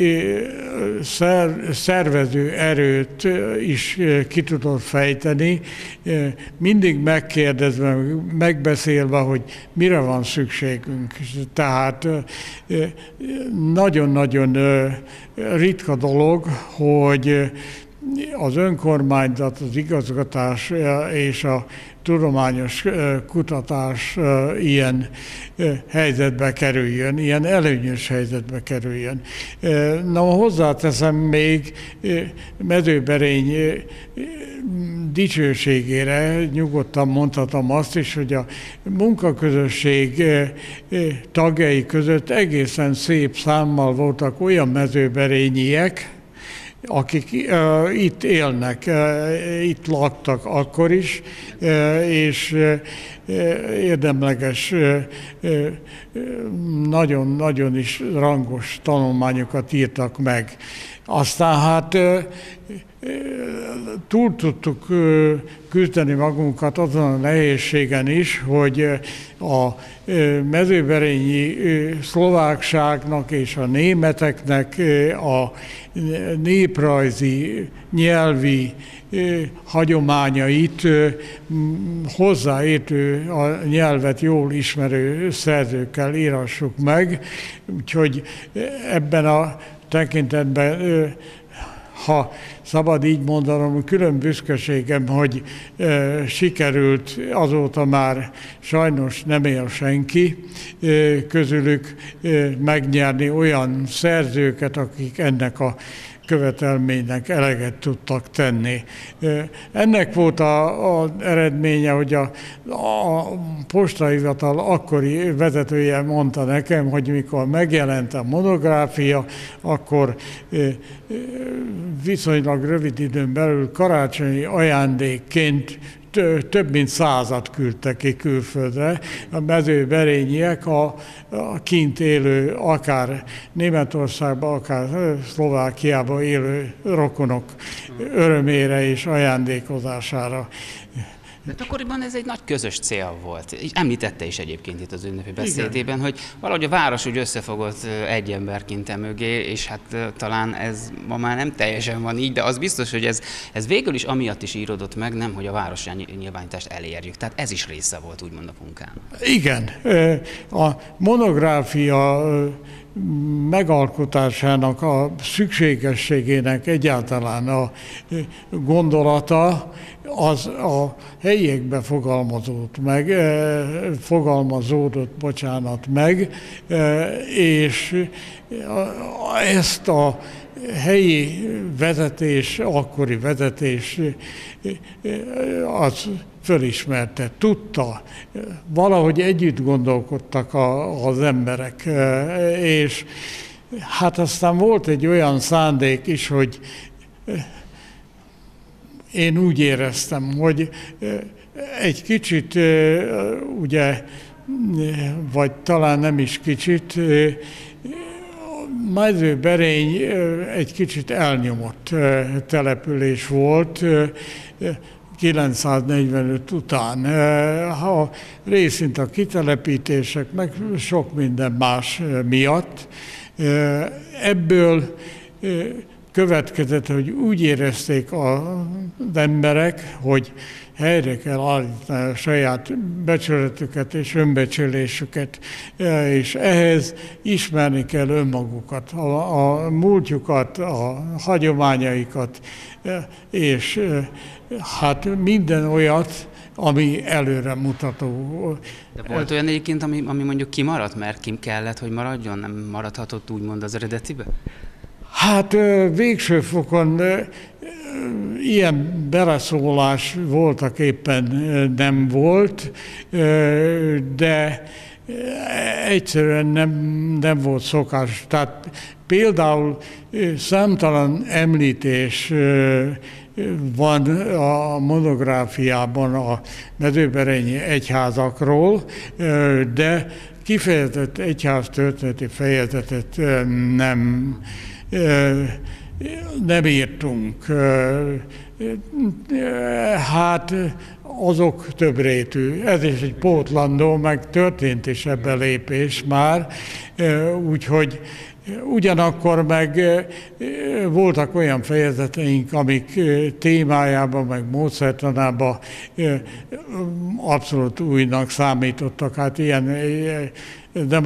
szervező erőt is ki tudott fejteni, mindig megkérdezve, megbeszélve, hogy mire van szükségünk. Tehát nagyon-nagyon ritka dolog, hogy az önkormányzat, az igazgatás és a tudományos kutatás ilyen helyzetbe kerüljön, ilyen előnyös helyzetbe kerüljön. Na, hozzáteszem még Mezőberény dicsőségére, nyugodtan mondhatom azt is, hogy a munkaközösség tagjai között egészen szép számmal voltak olyan mezőberényiek, akik uh, itt élnek, uh, itt laktak akkor is, uh, és uh, érdemleges, nagyon-nagyon uh, is rangos tanulmányokat írtak meg. Aztán hát uh, túl tudtuk uh, küzdeni magunkat azon a nehézségen is, hogy a mezőberényi szlovákságnak és a németeknek a néprajzi, nyelvi hagyományait hozzáértő, a nyelvet jól ismerő szerzőkkel írassuk meg. Úgyhogy ebben a tekintetben, ha szabad így mondanom, külön büszkeségem, hogy e, sikerült, azóta már sajnos nem él senki e, közülük e, megnyerni olyan szerzőket, akik ennek a követelménynek eleget tudtak tenni. Ennek volt az eredménye, hogy a, a postahivatal akkori vezetője mondta nekem, hogy mikor megjelent a monográfia, akkor viszonylag rövid időn belül karácsonyi ajándékként több mint százat küldtek ki külföldre. A mezőberényiek, a, a kint élő, akár Németországban, akár Szlovákiában élő rokonok örömére és ajándékozására. De akkoriban ez egy nagy közös cél volt. Említette is egyébként itt az ünnepi beszédében, igen, hogy valahogy a város úgy összefogott egy emberként mögé, és hát talán ez ma már nem teljesen van így, de az biztos, hogy ez, ez végül is amiatt is íródott meg, nem, hogy a városi nyilvánítást elérjük. Tehát ez is része volt úgymond a munkán. Igen. A monográfia megalkotásának a szükségességének egyáltalán a gondolata az a helyiekbe fogalmazódott meg, fogalmazódott, bocsánat meg, és ezt a helyi vezetés, akkori vezetés az fölismerte, tudta, valahogy együtt gondolkodtak a, az emberek, és hát aztán volt egy olyan szándék is, hogy én úgy éreztem, hogy egy kicsit, ugye, vagy talán nem is kicsit, Mezőberény egy kicsit elnyomott település volt kilencszáznegyvenöt után. Ha részint a kitelepítések, meg sok minden más miatt. Ebből következett, hogy úgy érezték az emberek, hogy helyre kell állítani a saját becsületüket és önbecsülésüket, és ehhez ismerni kell önmagukat, a, a múltjukat, a hagyományaikat, és hát minden olyat, ami előre mutató. De volt olyan egyébként, ami, ami mondjuk kimaradt, mert kim kellett, hogy maradjon, nem maradhatott úgymond az eredetibe? Hát végső fokon ilyen beleszólás voltak éppen nem volt, de egyszerűen nem, nem volt szokás. Tehát például számtalan említés van a monográfiában a mezőberényi egyházakról, de kifejezett egyháztörténeti fejezetet nem, nem írtunk. Hát azok többrétű. Ez is egy pótlandó, meg történt is ebben lépés már, úgyhogy ugyanakkor meg voltak olyan fejezeteink, amik témájában, meg módszertanában abszolút újnak számítottak. Hát ilyen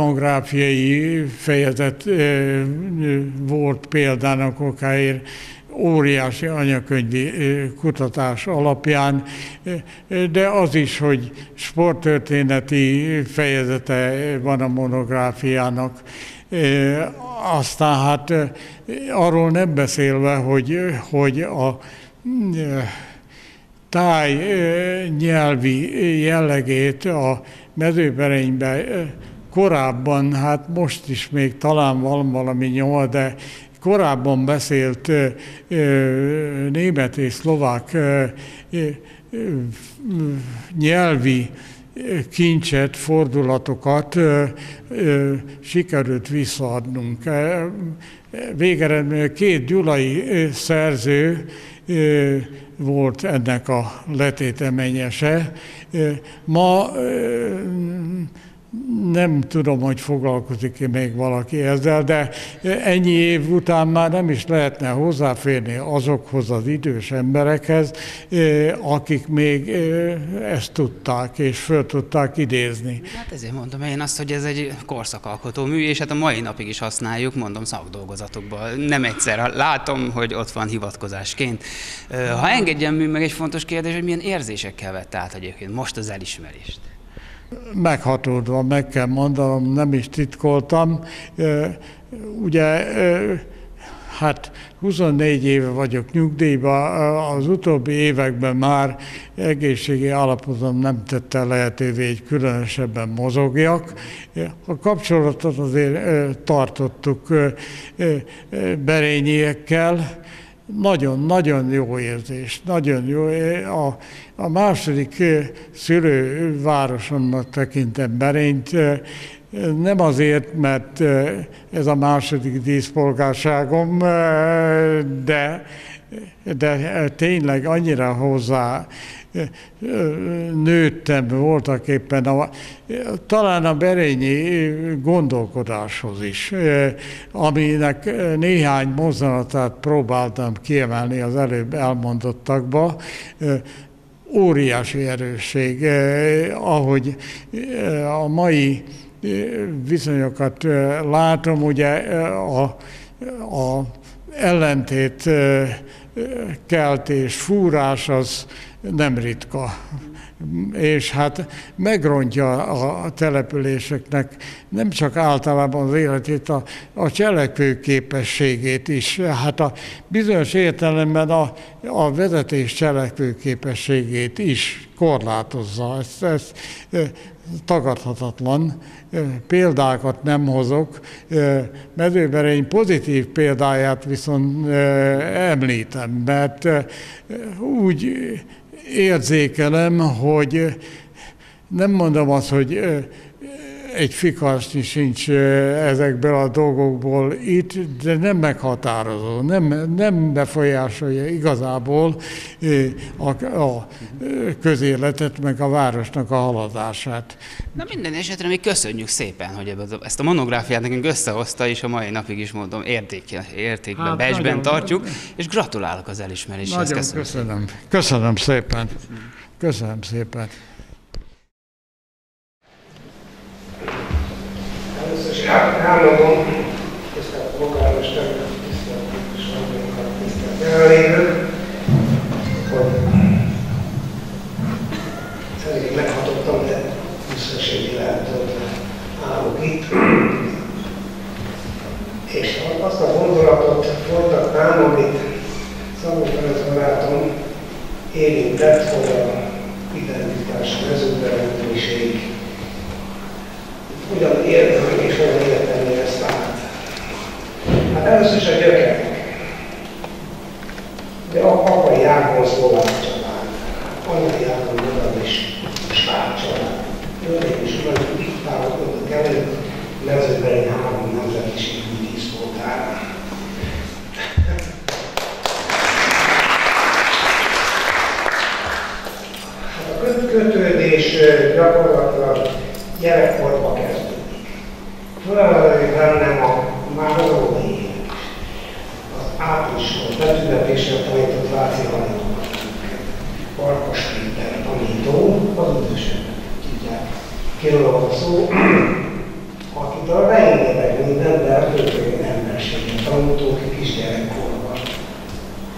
demográfiai fejezet volt példának okáért óriási anyakönyvi kutatás alapján, de az is, hogy sporttörténeti fejezete van a monográfiának. Aztán hát arról nem beszélve, hogy, hogy a táj nyelvi jellegét a Mezőberényben korábban, hát most is még talán van valami nyoma, de korábban beszélt német és szlovák nyelvi kincset, fordulatokat sikerült visszaadnunk. Végeredményben két gyulai szerző volt ennek a letéteményese. Ma nem tudom, hogy foglalkozik-e még valaki ezzel, de ennyi év után már nem is lehetne hozzáférni azokhoz az idős emberekhez, akik még ezt tudták és föl tudták idézni. Hát ezért mondom én azt, hogy ez egy korszakalkotó mű, és hát a mai napig is használjuk, mondom, szakdolgozatokban. Nem egyszer látom, hogy ott van hivatkozásként. Ha engedjen mű, meg egy fontos kérdés, hogy milyen érzésekkel vett át egyébként most az elismerést? Meghatódva, meg kell mondanom, nem is titkoltam. Ugye, hát huszonnégy éve vagyok nyugdíjban, az utóbbi években már egészségi állapotom nem tette lehetővé, hogy különösebben mozogjak. A kapcsolatot azért tartottuk berényiekkel. Nagyon-nagyon jó érzés, nagyon jó. A, a második szülővárosomnak tekintem Berényt, nem azért, mert ez a második díszpolgárságom, de, de tényleg annyira hozzá nőttem voltak éppen, a, talán a berényi gondolkodáshoz is, aminek néhány mozzanatát próbáltam kiemelni az előbb elmondottakba. Óriási erősség, ahogy a mai viszonyokat látom, ugye a, a ellentét keltés, fúrás az nem ritka. És hát megrontja a településeknek nem csak általában az életét, a, a cselekvő képességét is. Hát a bizonyos értelemben a, a vezetés cselekvő képességét is korlátozza. Ez, ez tagadhatatlan. Példákat nem hozok. Mezőberény pozitív példáját viszont említem, mert úgy érzékelem, hogy nem mondom azt, hogy egy fikasnyi sincs ezekből a dolgokból itt, de nem meghatározó, nem, nem befolyásolja igazából a, a közéletet, meg a városnak a haladását. Na minden esetre mi köszönjük szépen, hogy ezt a monográfiát nekünk összehozta, és a mai napig is mondom, érték, értékben, hát, becsben tartjuk, és gratulálok az elismeréshez. Nagyon köszönöm. Köszönöm, köszönöm szépen. Köszönöm szépen. Először is elmondom, tisztelt polgármester, tisztelt sajtókat, tisztelt jelenlévők, hogy szerintem meghatottam, de büszkeségi lehetően állok itt. És azt a gondolatot folytatnám, amit Szabó Ferenc barátom érintett, hogy a identitás, a mezőberényiség hogyan értem és hogyan érteni ezt át. Hát először is a gyökerek. De a apai ágon szlovák család, anyai ágon oda is sváb család. Hölgyeim és uraim, itt állapodott előtt Mezőberény három nemzetiségű díszpolgár. Hát a kötődés gyakorlatilag gyerekkorba kezdődik. Tulajdonképpen a már az óvodai élet. Az áprilisban betűnetésre tanított Váci Hajtókat. Farkas Péter tanító, az idősebbek tudják. Kiről a szó, akitől rengeteg minden, de főleg emberséget tanultunk kisgyerekkorban.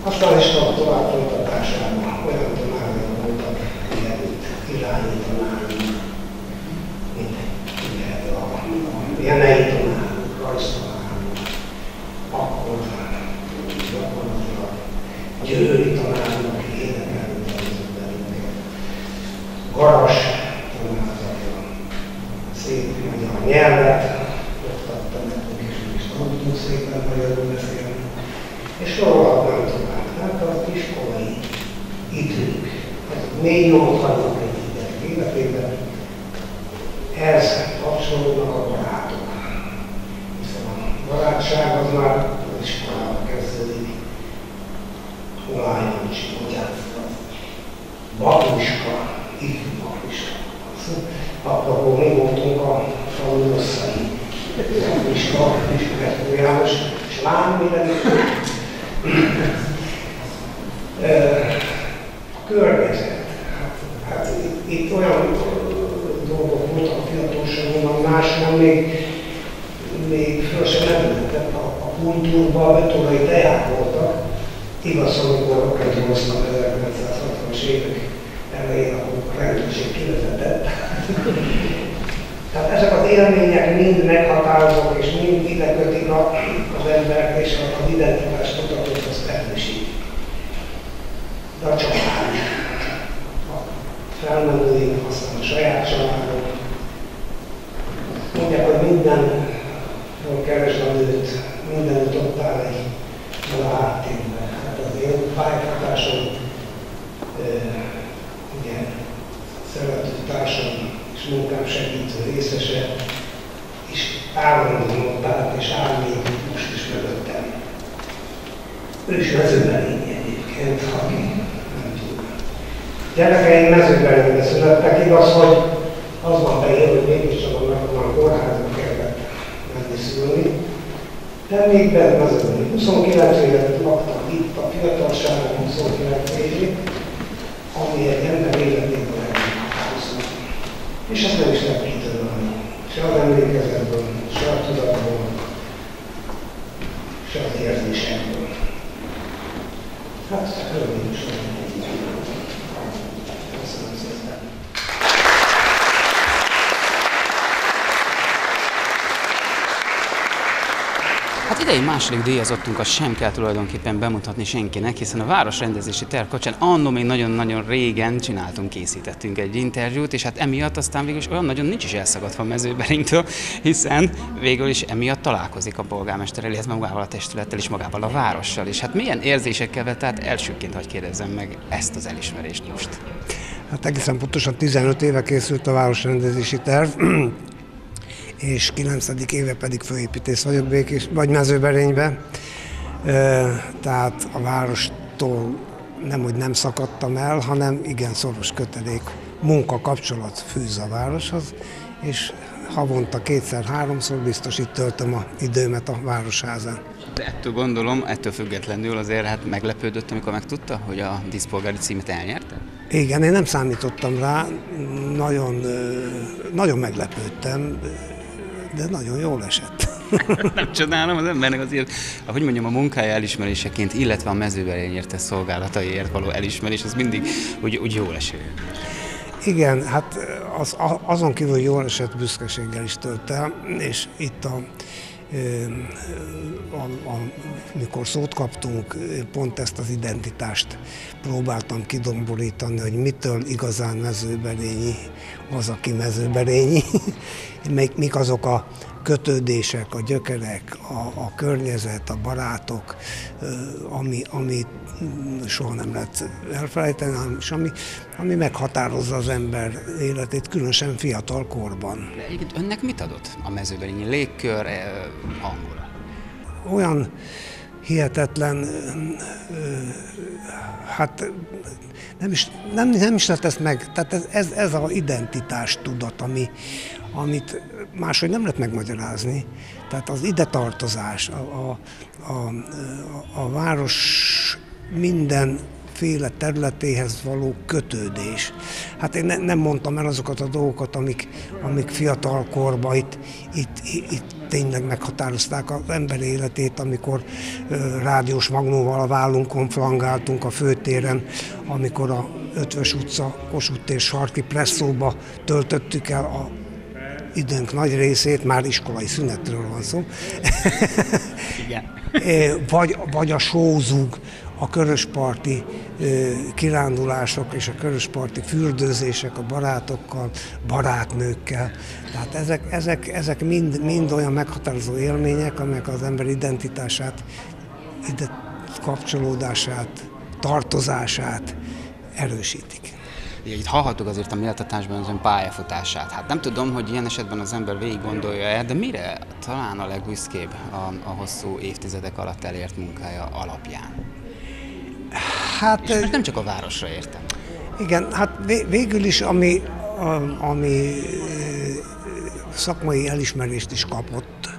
Aztán is a tovább folytatásában olyan tanárok voltak, akiket irányítanálunk, mint ugye a, a jenei tanárok, rajztanárok, akkor gyakorlatilag győri tanárok, aki énekelni tanított bennünket, Garas tanárok, szép magyar nyelvet oktatta nekünk, és mi is tanultunk szépen magyarul beszélni. És sorolhatnám tovább. Hát az iskolai idők, azok mély nyomot hagynak egy gyerek életében, ehhez kapcsolódnak a barátok. Hiszen a barátság az már az iskolában kezdődik. Olály Jancsi, bocsánat, Batuska, ifjú Batuska. Akkor mi voltunk a falu rosszai. Batuska, Ismertő János, és lám mire a környezet. Hát, hát itt, itt olyan dolgok voltak a fiatalságomban, máshol még, még föl sem említett. A, a kultúrban a betonai teák voltak. Igaz, amikor rock'n'rolloztam ezerkilencszázhatvanas évek elején, akkor a rendőrség kivezetett. Tehát ezek az élmények mind meghatározók, és mind ide kötik az embert, és az identitás mutatót azt erősítik. De a család, a felmenőink, aztán a saját családok, mondják, hogy minden, hogy keresd a nőt, mindenütt ott áll egy a háttérben. Hát az én pályafutásom, ugye, szerető társam, és munkám segítő részese, és állandóan ott állt, és áll még most is mögöttem. Ő is mezőbelényi egyébként, aki nem tud. Gyerekeim mezőbelénybe születtek, igaz, hogy az van beírva, hogy mégiscsak a kórházba kellett menni szülni. De még benne mezőbelényi. huszonkilenc évet laktam itt a fiatalságban, huszonkilenc évig, ami egy ember életében meghatározó. És ezt nem is lehet kitörölni. Se az emlékezetből, se a tudatból, se az érzésekből. Hát, örülünk is vagyunk. Köszönöm szépen. Hát idei második díjazottunkat sem kell tulajdonképpen bemutatni senkinek, hiszen a városrendezési terv kapcsán annó még nagyon-nagyon régen csináltunk, készítettünk egy interjút, és hát emiatt aztán végül is olyan nagyon nincs is elszakadva a Mezőberénytől, hiszen végül is emiatt találkozik a polgármesterrel, illetve magával a testülettel és magával a várossal. És hát milyen érzésekkel vett át elsőként, hogy kérdezzem meg ezt az elismerést most? Hát egészen pontosan tizenöt éve készült a városrendezési terv, és kilencedik éve pedig főépítész vagyok Békés, vagy Mezőberénybe. Tehát a várostól nem, hogy nem szakadtam el, hanem igen szoros kötelék, munkakapcsolat fűz a városhoz, és havonta kétszer-háromszor biztos itt töltöm az időmet a városházán. De ettől gondolom, ettől függetlenül azért hát meglepődött, amikor megtudta, hogy a díszpolgári címet elnyerte? Igen, én nem számítottam rá, nagyon, nagyon meglepődtem, de nagyon jól esett. Nem csodálom, az embernek azért, ahogy mondjam, a munkája elismeréseként, illetve a Mezőberényért tett szolgálataiért való elismerés, az mindig úgy, úgy jól eső. Igen, hát az, azon kívül jól esett büszkeséggel is tölt el, és itt a A, a, mikor szót kaptunk, pont ezt az identitást próbáltam kidomborítani, hogy mitől igazán mezőberényi az, aki mezőberényi, mik azok a kötődések, a gyökerek, a, a környezet, a barátok, ami, ami soha nem lehet elfelejteni, és ami, ami meghatározza az ember életét, különösen fiatal korban. De egyébként önnek mit adott a mezőberényi légkör, hangula? Olyan hihetetlen, hát nem is, nem, nem is lehet ezt meg, tehát ez, ez, ez az identitás tudat, ami, amit máshogy nem lehet megmagyarázni. Tehát az ide tartozás, a, a, a, a város mindenféle területéhez való kötődés. Hát én ne, nem mondtam el azokat a dolgokat, amik, amik fiatal korban itt, itt, itt tényleg meghatározták az ember életét, amikor rádiós magnóval a vállunkon flangáltunk a főtéren, amikor a Ötvös utca, Kossuth tér sarki presszóba töltöttük el a időnk nagy részét, már iskolai szünetről van szó. Igen. vagy, vagy a sózug, a körösparti kirándulások és a körösparti fürdőzések a barátokkal, barátnőkkel. Tehát ezek, ezek, ezek mind, mind olyan meghatározó élmények, amelyek az ember identitását, ide kapcsolódását, tartozását erősítik. Itt hallhattuk azért a méltatásban az ön pályafutását. Hát nem tudom, hogy ilyen esetben az ember végig gondolja-e, de mire talán a legbüszkébb a, a hosszú évtizedek alatt elért munkája alapján? Hát, és nem csak a városra értem. Igen, hát végül is, ami, ami szakmai elismerést is kapott,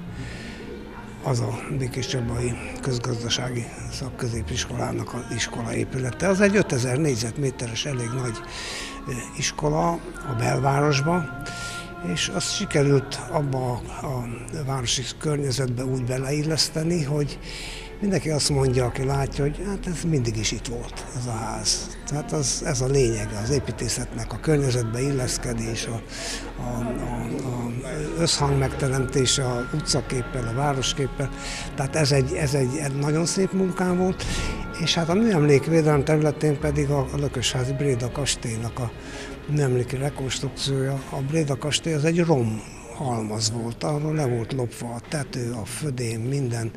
az a Békéscsabai Közgazdasági Szakközépiskolának az iskola épülete. Az egy ötezer négyzetméteres, elég nagy iskola a belvárosba, és azt sikerült abba a városi környezetbe úgy beleilleszteni, hogy mindenki azt mondja, aki látja, hogy hát ez mindig is itt volt, ez a ház. Tehát az, ez a lényege az építészetnek, a környezetbe illeszkedés, a, a, a, a összhang megteremtése a utcaképpel, a városképpel. Tehát ez egy, ez egy nagyon szép munkám volt, és hát a műemlékvédelem területén pedig a, a Lökösházi Bréda kastélynak a műemléki rekonstrukciója. A Bréda kastély az egy rom halmaz volt, arról le volt lopva a tető, a födém, minden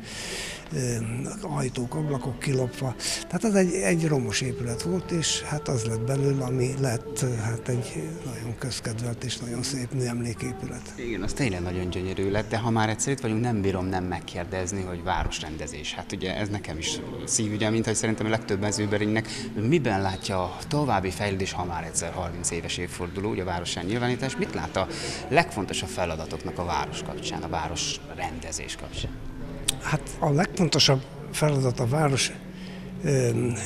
ajtók, ablakok kilopva. Tehát az egy, egy romos épület volt, és hát az lett belőle, ami lett hát egy nagyon közkedvelt és nagyon szép műemléképület. Igen, az tényleg nagyon gyönyörű lett, de ha már egyszer itt vagyunk, nem bírom nem megkérdezni, hogy városrendezés. Hát ugye ez nekem is szívügye, mint hogy szerintem a legtöbb mezőberénynek. Miben látja a további fejlődés, ha már egyszer harminc éves évforduló, ugye a városán nyilvánítás, mit lát a legfontosabb feladatoknak a város kapcsán, a városrendezés kapcsán? Hát a legfontosabb feladat a város ö,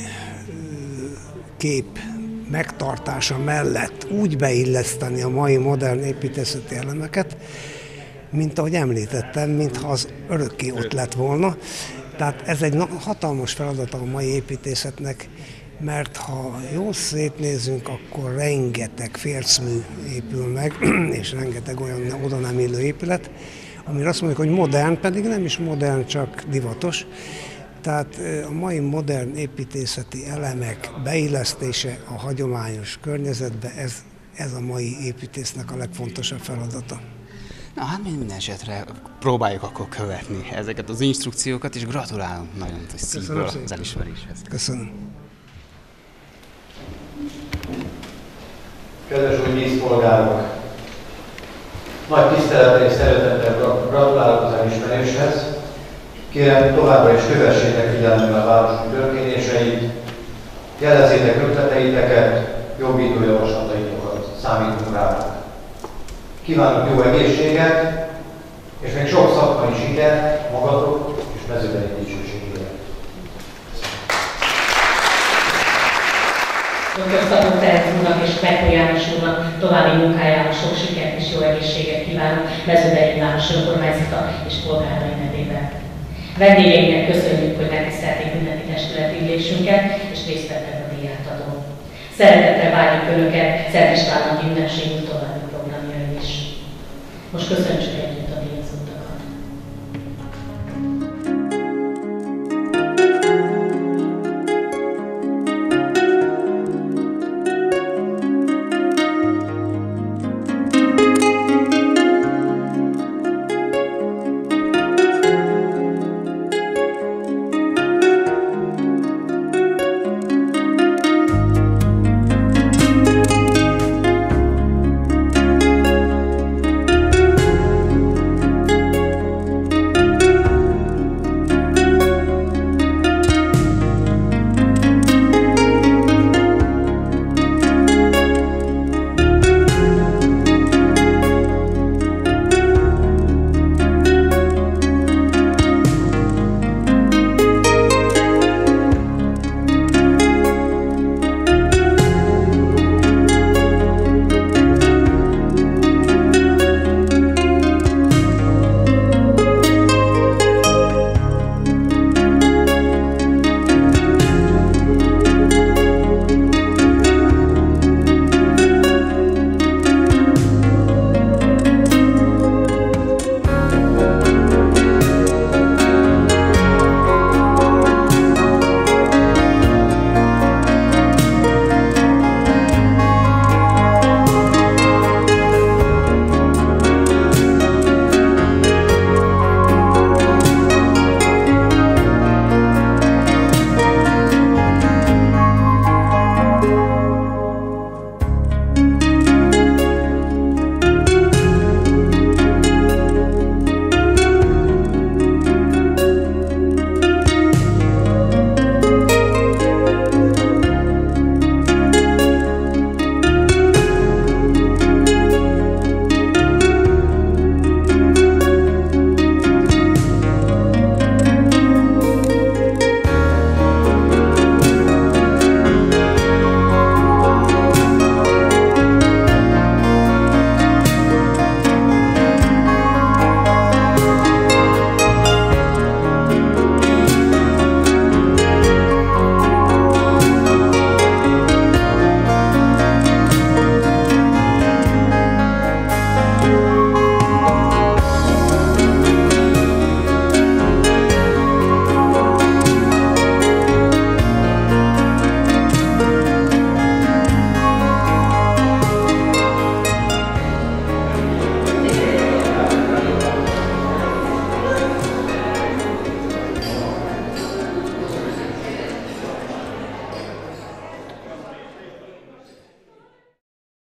kép megtartása mellett úgy beilleszteni a mai modern építészeti elemeket, mint ahogy említettem, mintha az örökké ott lett volna. Tehát ez egy hatalmas feladat a mai építészetnek, mert ha jól szétnézünk, akkor rengeteg fércmű épül meg, és rengeteg olyan oda nem illő épület, amire azt mondjuk, hogy modern, pedig nem is modern, csak divatos. Tehát a mai modern építészeti elemek beillesztése a hagyományos környezetbe, ez, ez a mai építésznek a legfontosabb feladata. Na hát minden esetre próbáljuk akkor követni ezeket az instrukciókat, és gratulálunk nagyon szívből az elismeréshez. Köszönöm. Kedves új díszpolgárok! Nagy tisztelettel és szeretettel gratulálok az elismeréshez. Kérem, továbbra is kövessétek figyelemmel a városunk történéseit, jelezzétek ötleteiteket, jobbító javaslataitokat, számítunk rá. Kívánok jó egészséget, és még sok szakmai sikert magatok és mezőbeni dicsőségére. Dr. Ferenc úrnak és Pekó János úrnak további munkájához sok sikert és jó egészséget kívánok Mezőbeni város önkormányzata és polgárai nevében. Vendégeinknek köszönjük, hogy megtisztelték ünnepi testületi ülésünket és részt vettek a díjátadón. Szeretettel várjuk Önöket Szent István napi ünnepségünk további programjain is. Most köszönjük együtt.